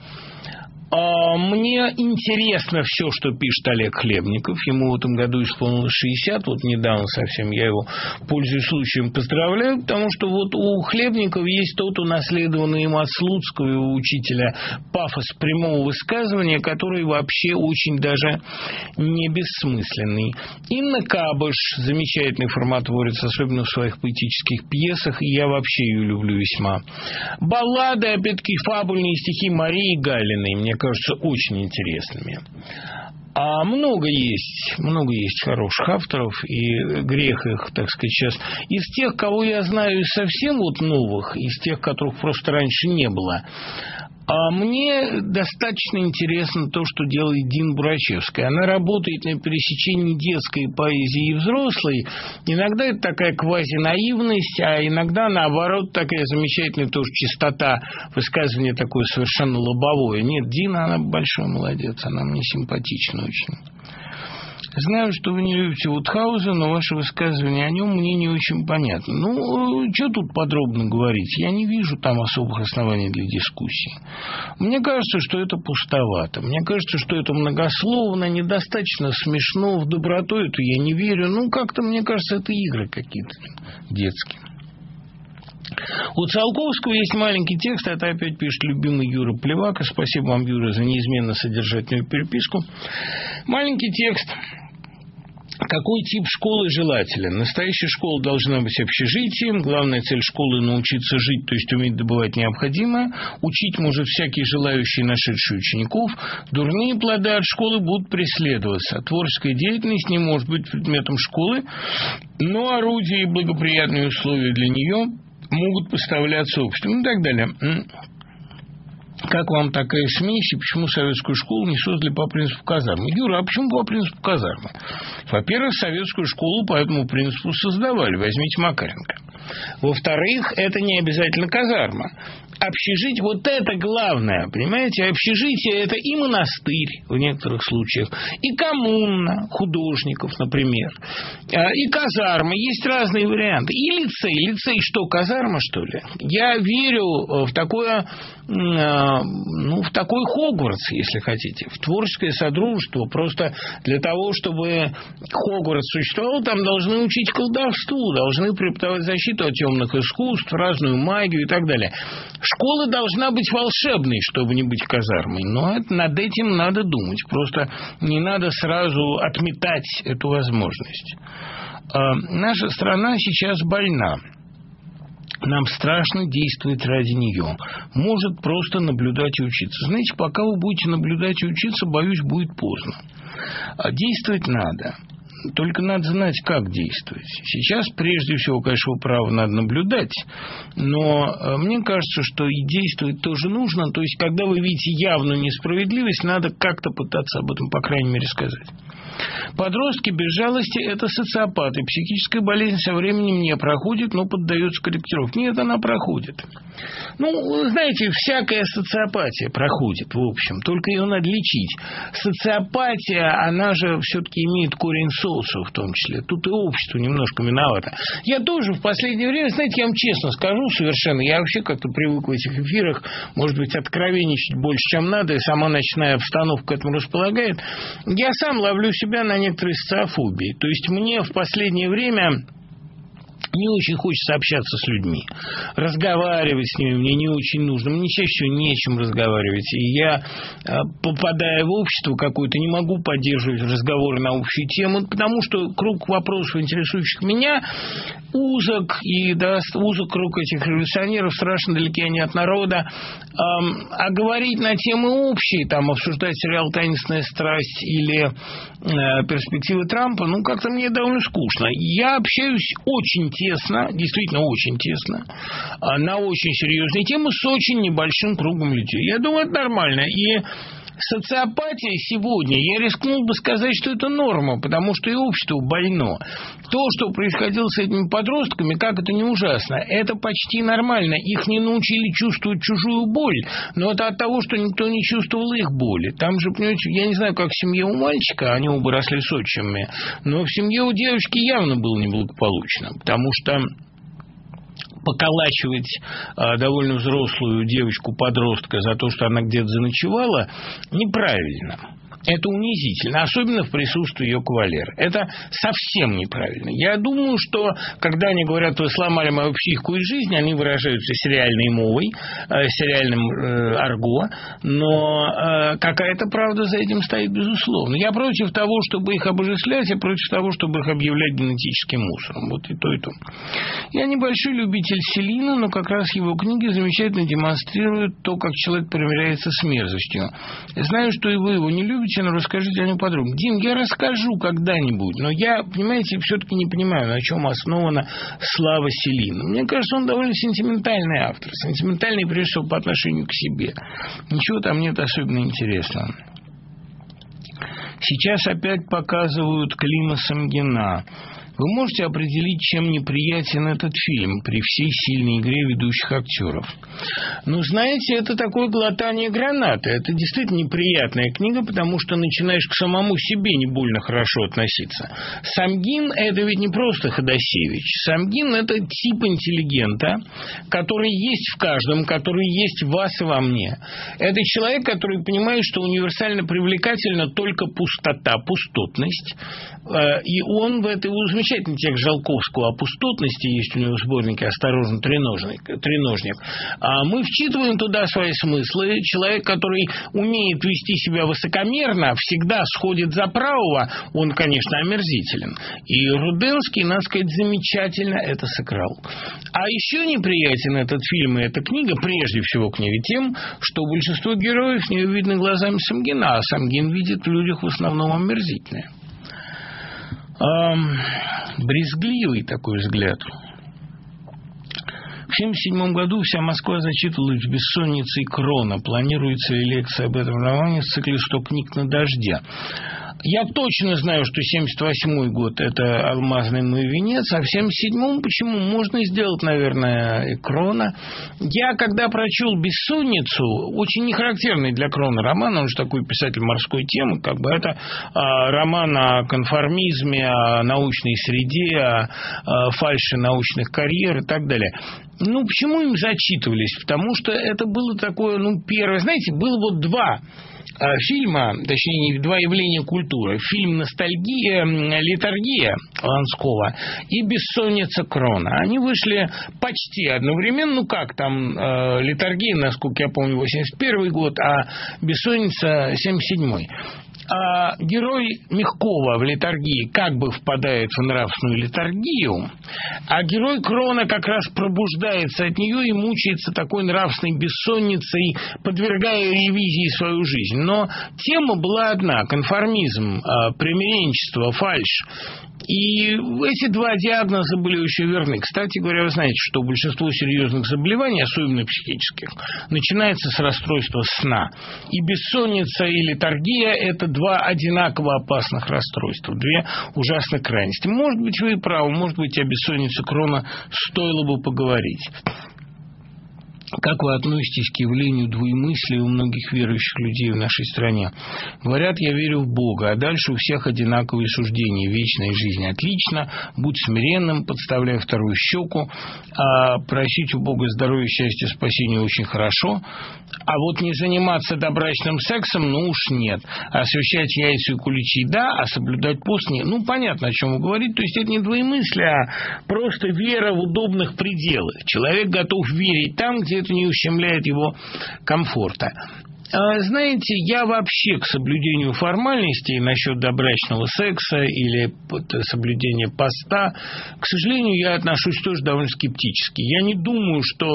[SPEAKER 1] Мне интересно все, что пишет Олег Хлебников. Ему в этом году исполнилось шестьдесят. Вот недавно совсем я его, пользуясь случаем, поздравляю, потому что вот у Хлебникова есть тот унаследованный им от Слуцкого, его учителя, пафос прямого высказывания, который вообще очень даже не бессмысленный. Инна Кабыш, замечательный форматворец, особенно в своих поэтических пьесах, и я вообще ее люблю весьма. Баллады, опять-таки, фабульные стихи Марии Галиной, мне кажутся очень интересными. А много есть, много есть хороших авторов, и грех их, так сказать, сейчас. Из тех, кого я знаю совсем вот новых, из тех, которых просто раньше не было, а мне достаточно интересно то, что делает Дина Бурачевская. Она работает на пересечении детской поэзии и взрослой. Иногда это такая квазинаивность, а иногда, наоборот, такая замечательная тоже чистота высказывания, такое совершенно лобовое. Нет, Дина, она большой молодец, она мне симпатична очень. Знаю, что вы не любите Вудхауза, но ваше высказывание о нем мне не очень понятно. Ну, что тут подробно говорить? Я не вижу там особых оснований для дискуссии. Мне кажется, что это пустовато. Мне кажется, что это многословно, недостаточно смешно. В доброту эту я не верю. Ну, как-то, мне кажется, это игры какие-то детские. У Циолковского есть маленький текст, это опять пишет любимый Юра Плевака. Спасибо вам, Юра, за неизменно содержательную переписку. Маленький текст. Какой тип школы желателен? Настоящая школа должна быть общежитием. Главная цель школы – научиться жить, то есть уметь добывать необходимое. Учить может всякий желающий, нашедший учеников. Дурные плоды от школы будут преследоваться. Творческая деятельность не может быть предметом школы, но орудия и благоприятные условия для нее могут поставляться обществом и так далее. Как вам такая смесь, и почему советскую школу не создали по принципу казармы? Юра, а почему по принципу казармы? Во-первых, советскую школу по этому принципу создавали. Возьмите Макаренко. Во-вторых, это не обязательно казарма. Общежитие, вот это главное, понимаете? Общежитие – это и монастырь в некоторых случаях, и коммуна художников, например, и казарма. Есть разные варианты. И лицей. Лицей что, казарма, что ли? Я верю в такое, ну, в такой Хогвартс, если хотите, в творческое содружество. Просто для того, чтобы Хогвартс существовал, там должны учить колдовству, должны преподавать защиту от темных искусств, разную магию и так далее. Школа должна быть волшебной, чтобы не быть казармой, но это, над этим надо думать. Просто не надо сразу отметать эту возможность. А наша страна сейчас больна. Нам страшно действовать ради нее. Может просто наблюдать и учиться. Знаете, пока вы будете наблюдать и учиться, боюсь, будет поздно. А действовать надо. только надо знать, как действовать. Сейчас, прежде всего, конечно, право надо наблюдать, но мне кажется, что и действовать тоже нужно. То есть, когда вы видите явную несправедливость, надо как-то пытаться об этом, по крайней мере, сказать. Подростки без жалости – это социопаты. Психическая болезнь со временем не проходит, но поддается корректировке. Нет, она проходит. Ну, знаете, всякая социопатия проходит, в общем, только ее надо лечить. Социопатия, она же все-таки имеет корень социума в том числе. Тут и общество немножко виновато. Я тоже в последнее время, знаете, я вам честно скажу совершенно, я вообще как-то привык в этих эфирах, может быть, откровенничать больше, чем надо, и сама ночная обстановка к этому располагает. Я сам ловлю себя на некоторой социофобии. То есть мне в последнее время не очень хочется общаться с людьми. Разговаривать с ними мне не очень нужно. Мне чаще всего не о чем разговаривать. И я, попадая в общество какое-то, не могу поддерживать разговоры на общую тему, потому что круг вопросов, интересующих меня, узок. И да, узок круг этих революционеров, страшно далеки они от народа. А говорить на темы общие, там, обсуждать сериал «Таинственная страсть» или перспективы Трампа, ну, как-то мне довольно скучно. Я общаюсь очень тесно, действительно очень тесно, на очень серьезные темы с очень небольшим кругом людей. Я думаю, это нормально. И социопатия сегодня, я рискнул бы сказать, что это норма, потому что и общество больно. То, что происходило с этими подростками, как это не ужасно, это почти нормально. Их не научили чувствовать чужую боль, но это от того, что никто не чувствовал их боли. Там же, понимаете, я не знаю, как в семье у мальчика, они оба росли с отчимами, но в семье у девочки явно было неблагополучно, потому что поколачивать а, довольно взрослую девочку-подростка за то, что она где-то заночевала, неправильно. Это унизительно, особенно в присутствии ее кавалера. Это совсем неправильно. Я думаю, что, когда они говорят, вы сломали мою психику и жизнь, они выражаются сериальной мовой, э, сериальным э, арго, но э, какая-то правда за этим стоит, безусловно. Я против того, чтобы их обожествлять, я против того, чтобы их объявлять генетическим мусором. Вот и то, и то. Я небольшой любитель Селина, но как раз его книги замечательно демонстрируют то, как человек примиряется с мерзостью. Знаю, что и вы его не любите, но расскажите о нем подробнее. Дим, я расскажу когда-нибудь, но я, понимаете, все-таки не понимаю, на чем основана слава Селина. Мне кажется, он довольно сентиментальный автор. Сентиментальный, прежде всего, по отношению к себе. Ничего там нет особенно интересного. Сейчас опять показывают Клима Самгина. Вы можете определить, чем неприятен этот фильм при всей сильной игре ведущих актеров? Ну, знаете, это такое глотание гранаты. Это действительно неприятная книга, потому что начинаешь к самому себе не больно хорошо относиться. Самгин – это ведь не просто Ходосевич. Самгин – это тип интеллигента, который есть в каждом, который есть в вас и во мне. Это человек, который понимает, что универсально привлекательна только пустота, пустотность. И он в этой замечательный текст Жалковского о пустотности, есть у него в сборнике «Осторожно, треножник». треножник. А мы вчитываем туда свои смыслы. Человек, который умеет вести себя высокомерно, всегда сходит за правого, он, конечно, омерзителен. И Руденский, надо сказать, замечательно это сыграл. А еще неприятен этот фильм и эта книга, прежде всего книга, тем, что большинство героев не видно глазами Самгина, а Самгин видит в людях в основном омерзительное. Эм, брезгливый такой взгляд. В семьдесят седьмом году вся Москва зачитывалась бессонницей Крона. Планируется ли лекция об этом романе в цикле «сто книг на дождя». Я точно знаю, что семьдесят восьмой год – это «Алмазный мой венец», а в семьдесят седьмом почему? Можно сделать, наверное, и Крона. Я, когда прочел «Бессонницу», очень нехарактерный для Крона роман, он же такой писатель морской темы, как бы это а, роман о конформизме, о научной среде, о, о фальши научных карьер и так далее. Ну, почему им зачитывались? Потому что это было такое, ну, первое, знаете, было вот два фильма, точнее, два явления культуры. Фильм «Ностальгия», «Летаргия» Ланского и «Бессонница» Крона. Они вышли почти одновременно. Ну, как там, э, «Летаргия», насколько я помню, восемьдесят первый год, а «Бессонница» семьдесят седьмой. а, герой Мягкова в летаргии как бы впадает в нравственную летаргию, а герой Крона как раз пробуждается от нее и мучается такой нравственной бессонницей, подвергая ревизии свою жизнь. Но тема была одна – конформизм, а, примиренчество, фальшь. И эти два диагноза были очень верны. Кстати говоря, вы знаете, что большинство серьезных заболеваний, особенно психических, начинается с расстройства сна. И бессонница, и летаргия – это два одинаково опасных расстройства, две ужасных крайности. Может быть, вы и правы, может быть, о бессоннице Крона стоило бы поговорить. Как вы относитесь к явлению двоемыслия у многих верующих людей в нашей стране? Говорят, я верю в Бога, а дальше у всех одинаковые суждения. Вечная жизнь отлично, будь смиренным, подставляй вторую щеку, а просить у Бога здоровья, счастья, спасения очень хорошо, а вот не заниматься добрачным сексом, ну уж нет. Освящать яйца и куличи, да, а соблюдать пост нет. Ну, понятно, о чем вы говорите. То есть это не двоемыслие, а просто вера в удобных пределах. Человек готов верить там, где это не ущемляет его комфорта. Знаете, я вообще к соблюдению формальностей насчет добрачного секса или соблюдения поста, к сожалению, я отношусь тоже довольно скептически. Я не думаю, что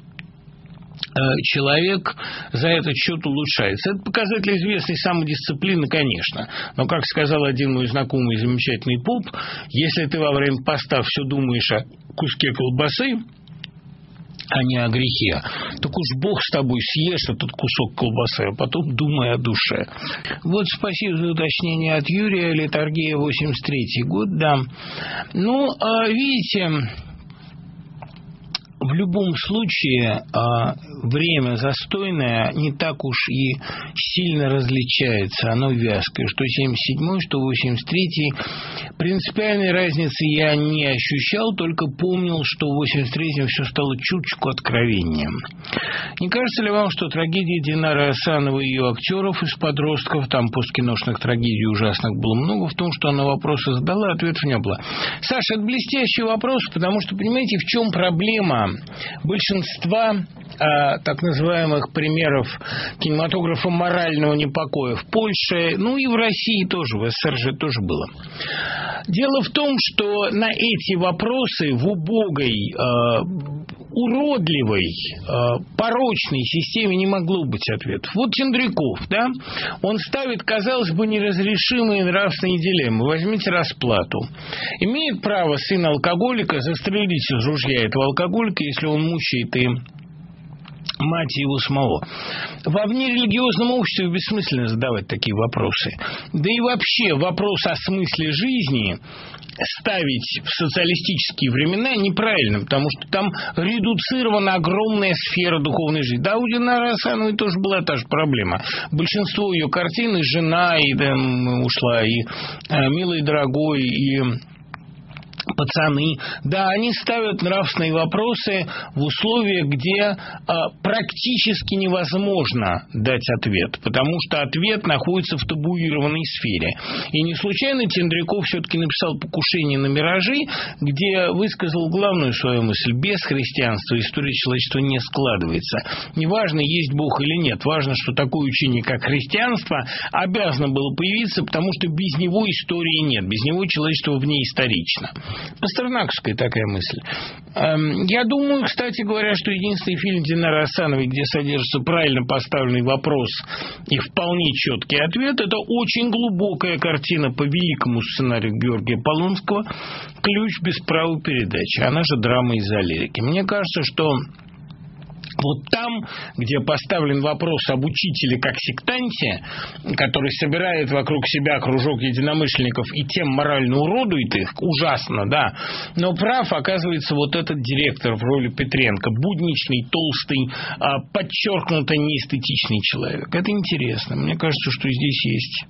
[SPEAKER 1] человек за этот счет улучшается. Это показатель известной самодисциплины, конечно. Но, как сказал один мой знакомый замечательный поп, если ты во время поста все думаешь о куске колбасы, а не о грехе, так уж Бог с тобой, съешь этот кусок колбасы, а потом думай о душе. Вот спасибо за уточнение от Юрия. Летаргия, восемьдесят третий год, да. Ну, видите, в любом случае время застойное не так уж и сильно различается, оно вязкое. Что семьдесят седьмой, что восемьдесят третий. Принципиальной разницы я не ощущал, только помнил, что в восемьдесят третьем все стало чуточку откровением. Не кажется ли вам, что трагедия Динары Асановой и ее актеров из подростков, там посткиношных трагедий ужасных было много, в том, что она вопросы задала, ответов не было? Саша, это блестящий вопрос, потому что, понимаете, в чем проблема большинства а, так называемых примеров кинематографа морального непокоя в Польше, ну и в России тоже, в СССР же тоже было. Дело в том, что на эти вопросы в убогой, э, уродливой, э, порочной системе не могло быть ответов. Вот Тендряков, да, он ставит, казалось бы, неразрешимые нравственные дилеммы. Возьмите расплату. Имеет право сын алкоголика застрелить из ружья этого алкоголика, если он мучает и мать его самого. Во внерелигиозном обществе бессмысленно задавать такие вопросы. Да и вообще вопрос о смысле жизни ставить в социалистические времена неправильно, потому что там редуцирована огромная сфера духовной жизни. Да, у Динары Асановой тоже была та же проблема. Большинство ее картин, и «Жена», и там ушла, и «Милый дорогой», и «Пацаны», да, они ставят нравственные вопросы в условиях, где а, практически невозможно дать ответ, потому что ответ находится в табуированной сфере. И не случайно Тендряков все-таки написал «Покушение на миражи», где высказал главную свою мысль: без христианства история человечества не складывается. Неважно, есть Бог или нет, важно, что такое учение, как христианство, обязано было появиться, потому что без него истории нет, без него человечество вне исторично. Пастернаковская такая мысль. Я думаю, кстати говоря, что единственный фильм Динары Асановой, где содержится правильно поставленный вопрос и вполне четкий ответ, это очень глубокая картина по великому сценарию Георгия Полонского «Ключ без права передачи». Она же драма из-за лирики. Мне кажется, что вот там, где поставлен вопрос об учителе как сектанте, который собирает вокруг себя кружок единомышленников и тем морально уродует их, ужасно, да, но прав оказывается вот этот директор в роли Петренко, будничный, толстый, подчеркнуто неэстетичный человек. Это интересно. Мне кажется, что здесь есть...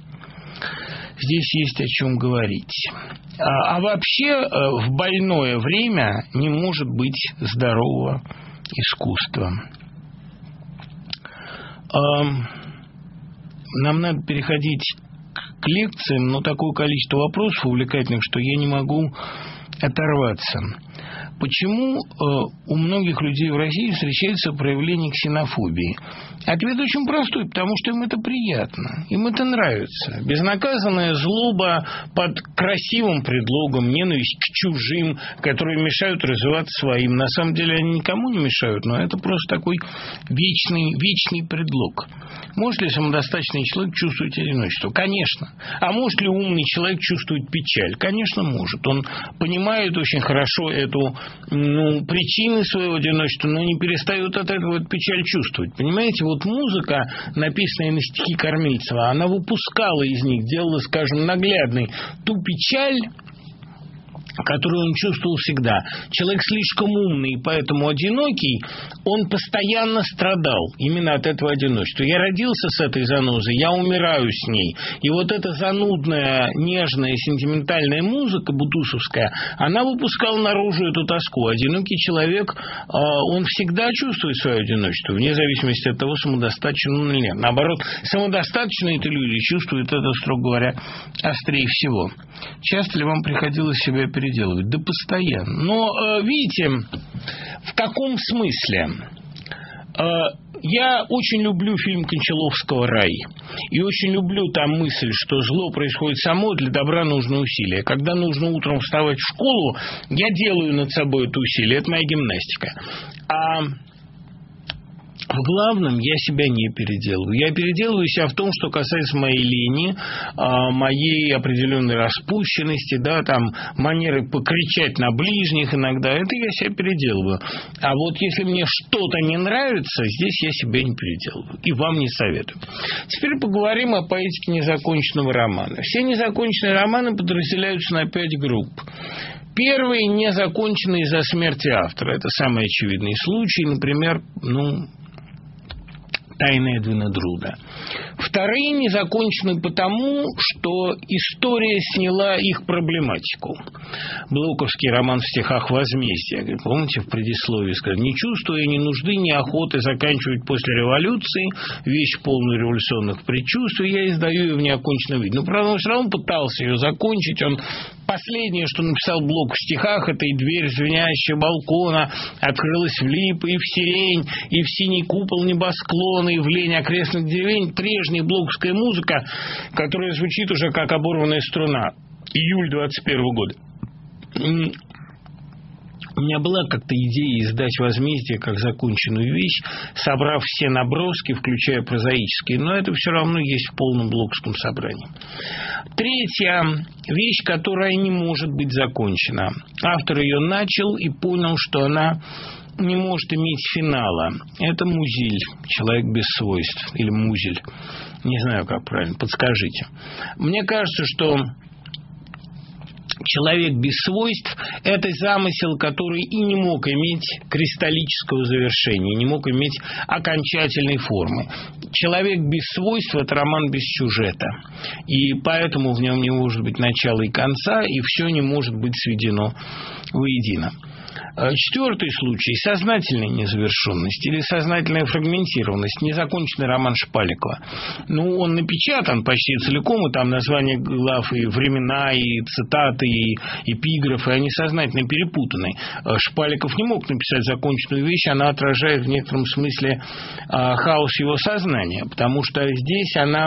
[SPEAKER 1] Здесь есть о чем говорить. А, а вообще в больное время не может быть здорового искусства. Нам надо переходить к лекциям, но такое количество вопросов увлекательных, что я не могу оторваться. Почему э, у многих людей в России встречается проявление ксенофобии? Ответ очень простой, потому что им это приятно, им это нравится. Безнаказанная злоба под красивым предлогом, ненависть к чужим, которые мешают развиваться своим. На самом деле они никому не мешают, но это просто такой вечный, вечный предлог. Может ли самодостаточный человек чувствовать одиночество? Конечно. А может ли умный человек чувствовать печаль? Конечно, может. Он понимает очень хорошо эту ну, причину своего одиночества, но не перестает от этого эту печаль чувствовать. Понимаете, вот музыка, написанная на стихи Кормильцева, она выпускала из них, делала, скажем, наглядной ту печаль, которую он чувствовал всегда. Человек слишком умный и поэтому одинокий, он постоянно страдал именно от этого одиночества. Я родился с этой занозой, я умираю с ней. И вот эта занудная, нежная, сентиментальная музыка бутусовская, она выпускала наружу эту тоску. Одинокий человек, он всегда чувствует свое одиночество, вне зависимости от того, самодостаточен он или нет. Наоборот, самодостаточные это люди чувствуют это, строго говоря, острее всего. Часто ли вам приходилось себя переделывать? Да постоянно. Но, видите, в каком смысле? Я очень люблю фильм Кончаловского «Рай». И очень люблю там мысль, что зло происходит само, для добра нужно усилие. Когда нужно утром вставать в школу, я делаю над собой это усилие. Это моя гимнастика. А в главном я себя не переделываю. Я переделываю себя в том, что касается моей лени, моей определенной распущенности, да, там, манеры покричать на ближних иногда. Это я себя переделываю. А вот если мне что-то не нравится, здесь я себя не переделываю. И вам не советую. Теперь поговорим о поэтике незаконченного романа. Все незаконченные романы подразделяются на пять групп. Первый – незаконченный из-за смерти автора. Это самый очевидный случай. Например, ну... «Тайны Эдвина Друда». Вторые незакончены потому, что история сняла их проблематику. Блоковский роман в стихах «Возмездие». Помните, в предисловии сказал: «Не чувствуя ни нужды, ни охоты заканчивать после революции, вещь полную революционных предчувствий, я издаю ее в неоконченном виде». Но, правда, он все равно пытался ее закончить. Он последнее, что написал Блок в стихах, это и дверь звенящая балкона открылась в липы, и в сирень, и в синий купол небосклона, и в лень окрестных деревень. Прежняя блоковская музыка, которая звучит уже как оборванная струна. Июль двадцать первого года. У меня была как-то идея издать «Возмездие» как законченную вещь, собрав все наброски, включая прозаические, но это все равно есть в полном блоковском собрании. Третья вещь, которая не может быть закончена. Автор ее начал и понял, что она не может иметь финала. Это Музиль, человек без свойств, или Музель. Не знаю, как правильно, подскажите. Мне кажется, что человек без свойств – это замысел, который и не мог иметь кристаллического завершения, не мог иметь окончательной формы. Человек без свойств – это роман без сюжета. И поэтому в нем не может быть начала и конца, и все не может быть сведено воедино. Четвертый случай – сознательная незавершенность или сознательная фрагментированность. Незаконченный роман Шпаликова. Ну, он напечатан почти целиком, и там названия глав, и времена, и цитаты, и эпиграфы, они сознательно перепутаны. Шпаликов не мог написать законченную вещь, она отражает в некотором смысле хаос его сознания, потому что здесь она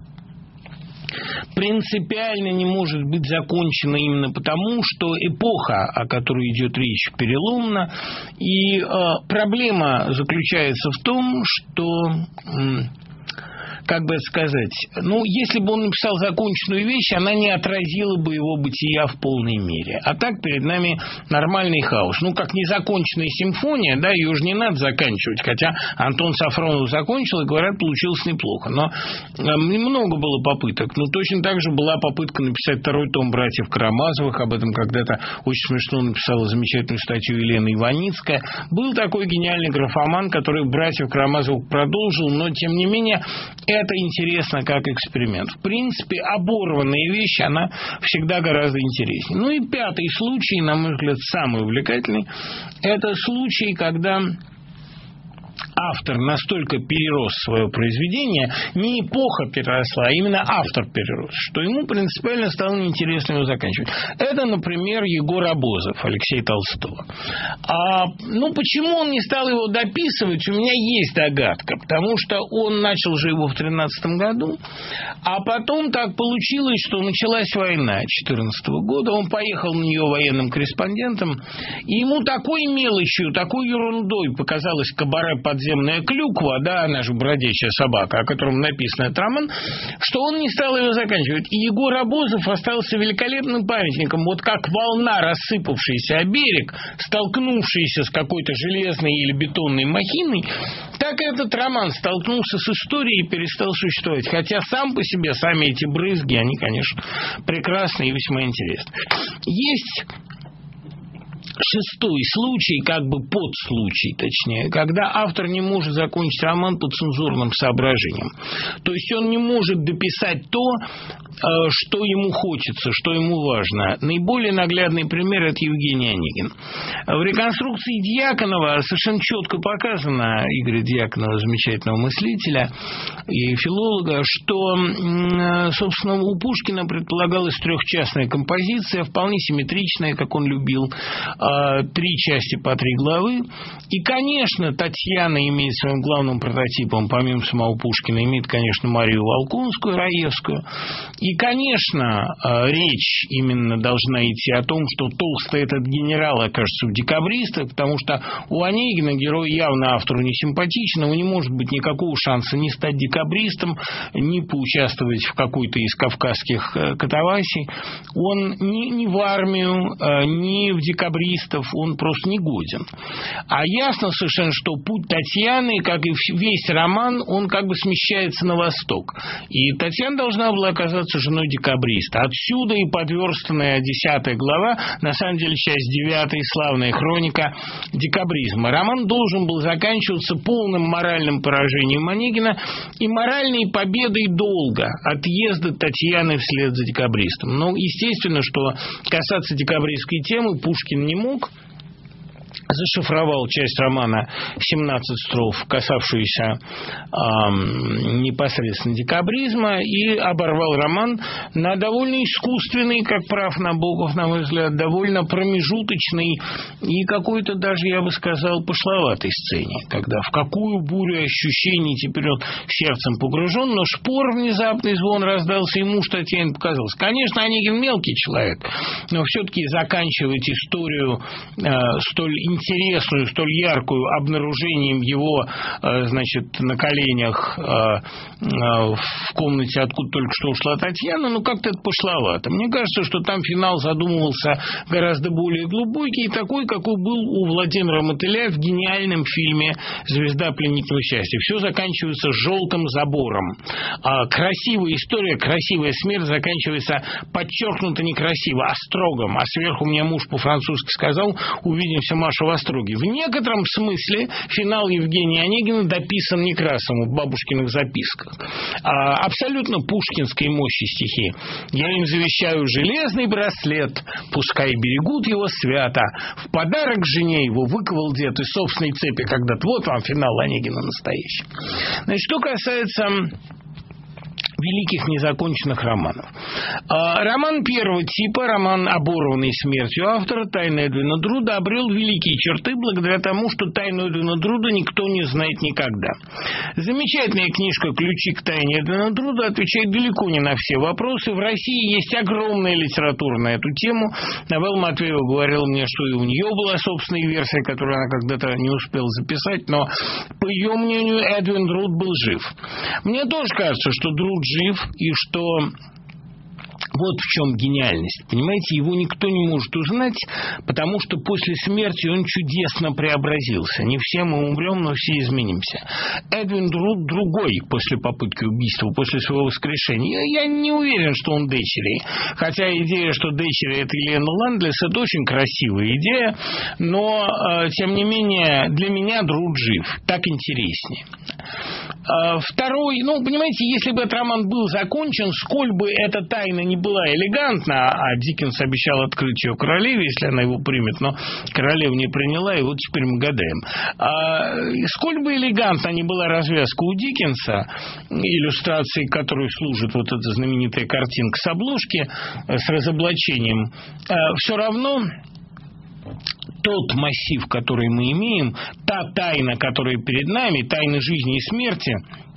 [SPEAKER 1] принципиально не может быть закончена именно потому, что эпоха, о которой идет речь, переломна, и э, проблема заключается в том, что, э, как бы это сказать, ну, если бы он написал законченную вещь, она не отразила бы его бытия в полной мере. А так перед нами нормальный хаос. Ну, как незаконченная симфония, да, ее уже не надо заканчивать, хотя Антон Сафронов закончил, и, говорят, получилось неплохо. Но э, много было попыток. Ну, точно так же была попытка написать второй том «Братьев Карамазовых». Об этом когда-то очень смешно написала замечательную статью Елена Иваницкая. Был такой гениальный графоман, который «Братьев Карамазовых» продолжил, но, тем не менее, это интересно как эксперимент. В принципе, оборванная вещь, она всегда гораздо интереснее. Ну и пятый случай, на мой взгляд, самый увлекательный, это случай, когда автор настолько перерос свое произведение, не эпоха переросла, а именно автор перерос, что ему принципиально стало неинтересно его заканчивать. Это, например, Егор Абозов, Алексей Толстого. А, ну, почему он не стал его дописывать, у меня есть догадка, потому что он начал же его в тринадцатом году, а потом так получилось, что началась война четырнадцатого года, он поехал на нее военным корреспондентом, и ему такой мелочью, такой ерундой показалась «Кабаре подземная клюква», да, она же бродячая собака, о котором написан этот роман, что он не стал ее заканчивать. И Егор Абозов остался великолепным памятником, вот как волна, рассыпавшаяся о берег, столкнувшаяся с какой-то железной или бетонной махиной, так этот роман столкнулся с историей и перестал существовать. Хотя сам по себе, сами эти брызги, они, конечно, прекрасны и весьма интересны. Есть шестой случай, как бы подслучай, точнее, когда автор не может закончить роман по цензурным соображениям. То есть он не может дописать то, что ему хочется, что ему важно. Наиболее наглядный пример – это Евгений Онегин. В реконструкции Дьяконова совершенно четко показано, Игоря Дьяконова, замечательного мыслителя и филолога, что, собственно, у Пушкина предполагалась трехчастная композиция, вполне симметричная, как он любил, три части по три главы. И, конечно, Татьяна имеет своим главным прототипом, помимо самого Пушкина, имеет, конечно, Марию Волконскую, Раевскую. И, конечно, речь именно должна идти о том, что Толстой этот генерал окажется в декабристах, потому что у Онегина герой явно автору не симпатичен, у него не может быть никакого шанса ни стать декабристом, ни поучаствовать в какой-то из кавказских катавасий. Он ни, ни в армию, ни в декабристов, он просто не годен. А ясно совершенно, что путь Татьяны, как и весь роман, он как бы смещается на восток. И Татьяна должна была оказаться женой декабриста. Отсюда и подверстанная десятая глава, на самом деле часть девятая, славная хроника декабризма. Роман должен был заканчиваться полным моральным поражением Онегина и моральной победой долга, отъезда Татьяны вслед за декабристом. Но естественно, что касаться декабристской темы Пушкин не мог. Зашифровал часть романа семнадцать строф, касавшуюся э, непосредственно декабризма, и оборвал роман на довольно искусственный, как прав Набоков, на мой взгляд, довольно промежуточный и какой-то даже, я бы сказал, пошловатой сцене, когда в какую бурю ощущений теперь он сердцем погружен, но шпор внезапный звон раздался, и муж Татьяны показался. Конечно, Онегин мелкий человек, но все-таки заканчивать историю э, столь интересную, столь яркую обнаружением его, значит, на коленях в комнате, откуда только что ушла Татьяна, ну, как-то это пошловато. Мне кажется, что там финал задумывался гораздо более глубокий, такой, какой был у Владимира Мотыля в гениальном фильме «Звезда пленительного счастья». Все заканчивается желтым забором. Красивая история, красивая смерть заканчивается подчеркнуто некрасиво, острогом. А сверху мне муж по-французски сказал: «Увидимся, Маша, в Остроге». В некотором смысле финал Евгения Онегина дописан Некрасовым в бабушкиных записках. А, абсолютно пушкинской мощи стихи. «Я им завещаю железный браслет, пускай берегут его свято. В подарок жене его выковал дед из собственной цепи когда-то». Вот вам финал Онегина настоящий. Значит, что касается великих незаконченных романов. Роман первого типа, роман, оборванный смертью автора, «Тайна Эдвина Друда», обрел великие черты благодаря тому, что «Тайну Эдвина Друда» никто не знает никогда. Замечательная книжка «Ключи к тайне Эдвина Друда» отвечает далеко не на все вопросы. В России есть огромная литература на эту тему. Навелла Матвеева говорила мне, что и у нее была собственная версия, которую она когда-то не успела записать, но, по ее мнению, Эдвин Друд был жив. Мне тоже кажется, что Друд жив, и что вот в чем гениальность. Понимаете, его никто не может узнать, потому что после смерти он чудесно преобразился. Не все мы умрем, но все изменимся. Эдвин Друд другой после попытки убийства, после своего воскрешения. Я не уверен, что он Дечери. Хотя идея, что Дечери — это Елена Ландлес, это очень красивая идея, но, тем не менее, для меня Друд жив. Так интереснее. Второй, ну, понимаете, если бы этот роман был закончен, сколь бы эта тайна не была элегантна, а Диккенс обещал открыть ее королеве, если она его примет, но королева не приняла, и вот теперь мы гадаем. А, сколь бы элегантна ни была развязка у Диккенса, иллюстрацией которой служит вот эта знаменитая картинка с обложки с разоблачением, все равно тот массив, который мы имеем, та тайна, которая перед нами, тайна жизни и смерти,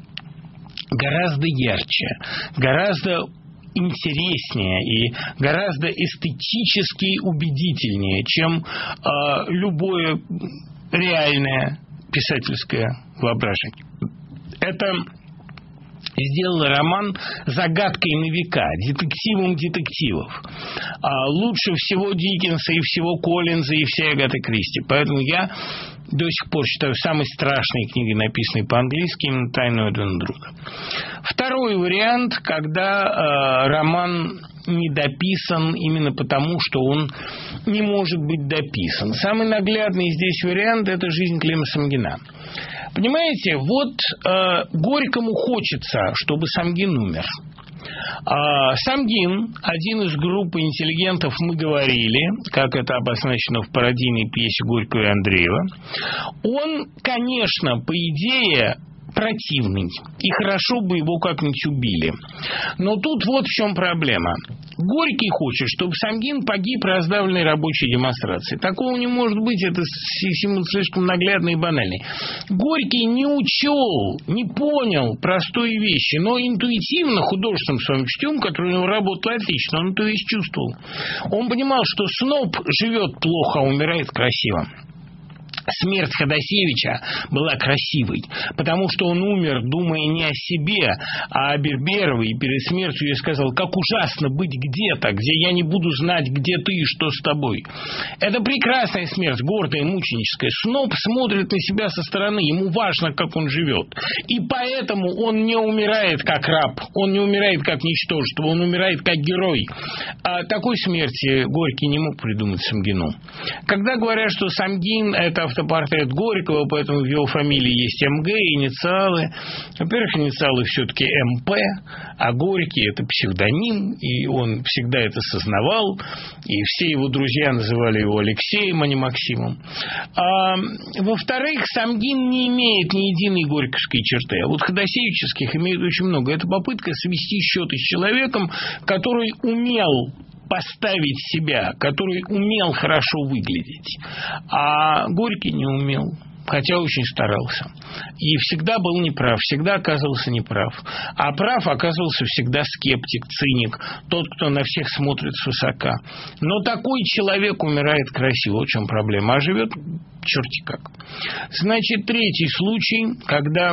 [SPEAKER 1] гораздо ярче, гораздо интереснее и гораздо эстетически убедительнее, чем э, любое реальное писательское воображение. Это сделал роман загадкой на века, детективом детективов. А лучше всего Диккенса и всего Коллинза и всей Агаты Кристи. Поэтому я до сих пор считаю самой страшной книгой, написанной по-английски, именно «Тайну Эдвина Друда». Второй вариант, когда э, роман недописан именно потому, что он не может быть дописан. Самый наглядный здесь вариант – это «Жизнь Клима Самгина». Понимаете, вот э, Горькому хочется, чтобы Самгин умер. А Самгин, один из группы интеллигентов «Мы говорили», как это обозначено в пародийной пьесе Горького и Андреева, он, конечно, по идее противный, и хорошо бы его как-нибудь убили. Но тут вот в чем проблема. Горький хочет, чтобы Самгин погиб раздавленной рабочей демонстрацией. Такого не может быть, это слишком наглядно и банальный. Горький не учел, не понял простые вещи, но интуитивно, художественным своим чутьем, который у него работал отлично, он то есть чувствовал. Он понимал, что сноб живет плохо, а умирает красиво. Смерть Ходосевича была красивой, потому что он умер, думая не о себе, а о Берберовой, и перед смертью я сказал: как ужасно быть где-то, где я не буду знать, где ты и что с тобой. Это прекрасная смерть, гордая, мученическая. Сноб смотрит на себя со стороны, ему важно, как он живет. И поэтому он не умирает как раб, он не умирает как ничтожество, он умирает как герой. А такой смерти Горький не мог придумать Самгину. Когда говорят, что Самгин – это автопортрет Горького, поэтому в его фамилии есть МГ, инициалы. Во-первых, инициалы все-таки МП, а Горький – это псевдоним, и он всегда это сознавал, и все его друзья называли его Алексеем, а не Максимом. А, во-вторых, Самгин не имеет ни единой горьковской черты, а вот ходосевических имеет очень много. Это попытка свести счеты с человеком, который умел поставить себя, который умел хорошо выглядеть. А Горький не умел, хотя очень старался. И всегда был неправ, всегда оказывался неправ. А прав оказывался всегда скептик, циник, тот, кто на всех смотрит свысока. Но такой человек умирает красиво, в чем проблема, а живет черти как. Значит, третий случай, когда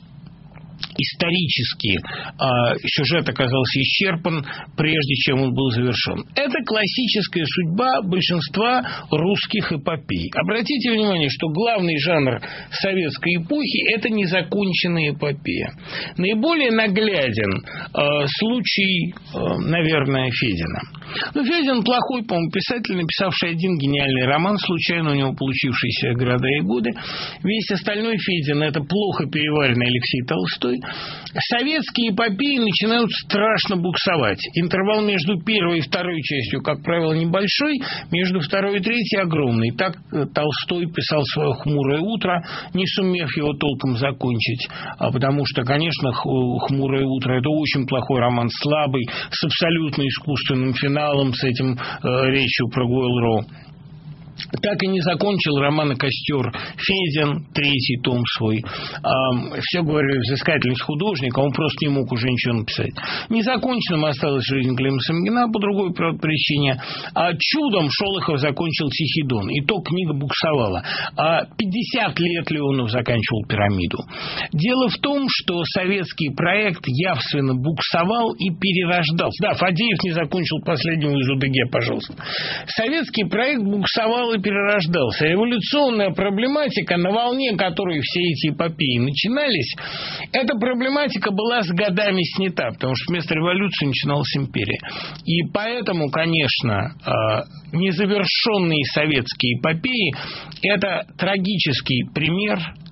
[SPEAKER 1] исторически э, сюжет оказался исчерпан, прежде чем он был завершен. Это классическая судьба большинства русских эпопей. Обратите внимание, что главный жанр советской эпохи – это незаконченная эпопея. Наиболее нагляден э, случай, э, наверное, Федина. Ну, Федин плохой, по-моему, писатель, написавший один гениальный роман, случайно у него получившийся «Города и годы». Весь остальной Федин – это плохо переваренный Алексей Толстой. Советские эпопеи начинают страшно буксовать. Интервал между первой и второй частью, как правило, небольшой, между второй и третьей огромный. Так Толстой писал свое «Хмурое утро», не сумев его толком закончить, потому что, конечно, «Хмурое утро» – это очень плохой роман, слабый, с абсолютно искусственным финалом, с этим э, речью про Гойл-Роу. Так и не закончил роман «Костер» Федин, третий том свой. А, все, говорю, взыскательность художника, он просто не мог уже ничего написать. Незаконченным осталась «Жизнь Клима Самгина» по другой причине. А чудом Шолохов закончил «Тихий Дон». И то книга буксовала. А пятьдесят лет Леонов заканчивал «Пирамиду». Дело в том, что советский проект явственно буксовал и перерождался. Да, Фадеев не закончил последнего из УДГ, пожалуйста. Советский проект буксовал и перерождался. Революционная проблематика, на волне которой все эти эпопеи начинались, эта проблематика была с годами снята, потому что вместо революции начиналась империя. И поэтому, конечно, незавершенные советские эпопеи – это трагический пример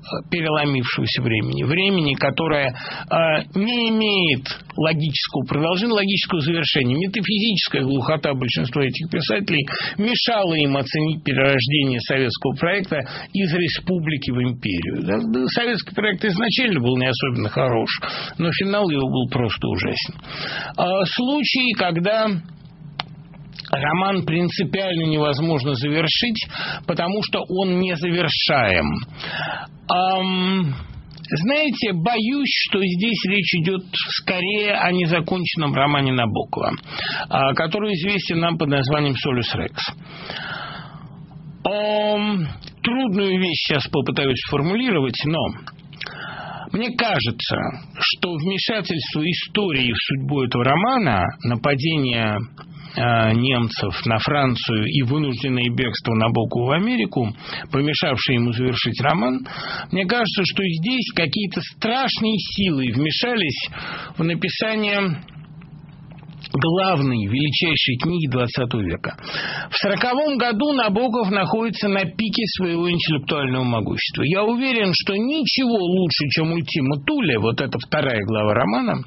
[SPEAKER 1] переломившегося времени, времени, которое э, не имеет логического продолжения, логического завершения. Метафизическая глухота большинства этих писателей мешала им оценить перерождение советского проекта из республики в империю. Да, советский проект изначально был не особенно хорош, но финал его был просто ужасен. А, случаи, когда роман принципиально невозможно завершить, потому что он незавершаем. Ам... Знаете, боюсь, что здесь речь идет скорее о незаконченном романе Набокова, который известен нам под названием «Солюс Рекс». Трудную вещь сейчас попытаюсь сформулировать, но мне кажется, что вмешательство истории в судьбу этого романа, нападение немцев на Францию и вынужденное бегство Набокова в Америку, помешавшее ему завершить роман, мне кажется, что здесь какие-то страшные силы вмешались в написание главной, величайшей книги двадцатого века. В сороковом году Набоков находится на пике своего интеллектуального могущества. Я уверен, что ничего лучше, чем «Ультима Туле», вот эта вторая глава романа,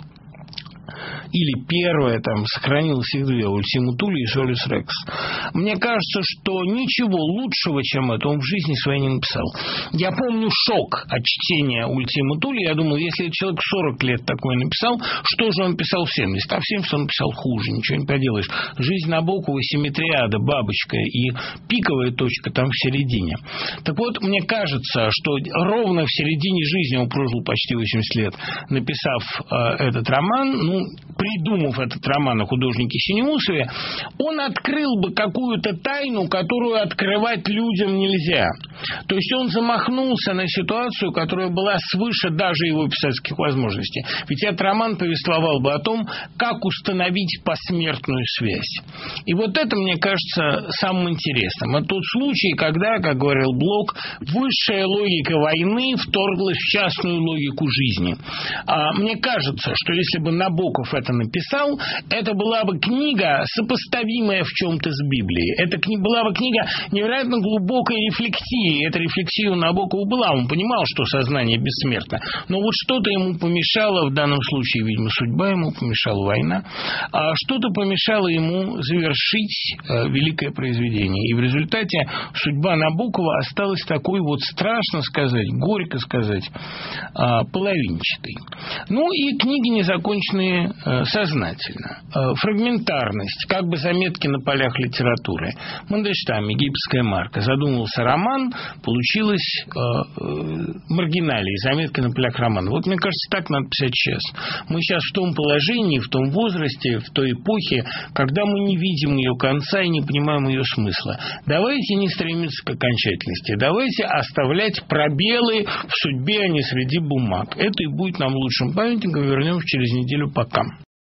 [SPEAKER 1] или первая, там, сохранилось их две, «Ультима Туле» и «Солюс Рекс». Мне кажется, что ничего лучшего, чем это, он в жизни своей не написал. Я помню шок от чтения «Ультима Туле». Я думал, если человек в сорок лет такое написал, что же он писал в семьдесят? А в семьдесят он писал хуже, ничего не поделаешь. Жизнь Набокова, симметриада, бабочка и пиковая точка там в середине. Так вот, мне кажется, что ровно в середине жизни, он прожил почти восемьдесят лет, написав э, этот роман, ну, придумав этот роман о художнике Синеусове, он открыл бы какую-то тайну, которую открывать людям нельзя. То есть он замахнулся на ситуацию, которая была свыше даже его писательских возможностей. Ведь этот роман повествовал бы о том, как установить посмертную связь. И вот это, мне кажется, самым интересным. Это тот случай, когда, как говорил Блок, высшая логика войны вторглась в частную логику жизни. А мне кажется, что если бы Набоков это написал, это была бы книга, сопоставимая в чем-то с Библией. Это была бы книга невероятно глубокой рефлексии. Эта рефлексия у Набокова была. Он понимал, что сознание бессмертно. Но вот что-то ему помешало, в данном случае, видимо, судьба ему помешала, война, а что-то помешало ему завершить э, великое произведение. И в результате судьба Набокова осталась такой вот, страшно сказать, горько сказать, э, половинчатой. Ну и книги незаконченные э, сознательно. Э, фрагментарность, как бы заметки на полях литературы. Мандельштам, египетская марка. Задумывался роман, получилось э, э, маргиналии, заметки на полях романа. Вот, мне кажется, так надо писать сейчас. Мы сейчас в том положении, в том возрасте, в той эпохе, когда мы не видим ее конца и не понимаем ее смысла. Давайте не стремиться к окончательности. Давайте оставлять пробелы в судьбе, а не среди бумаг. Это и будет нам лучшим памятником. Вернемся через неделю. Пока.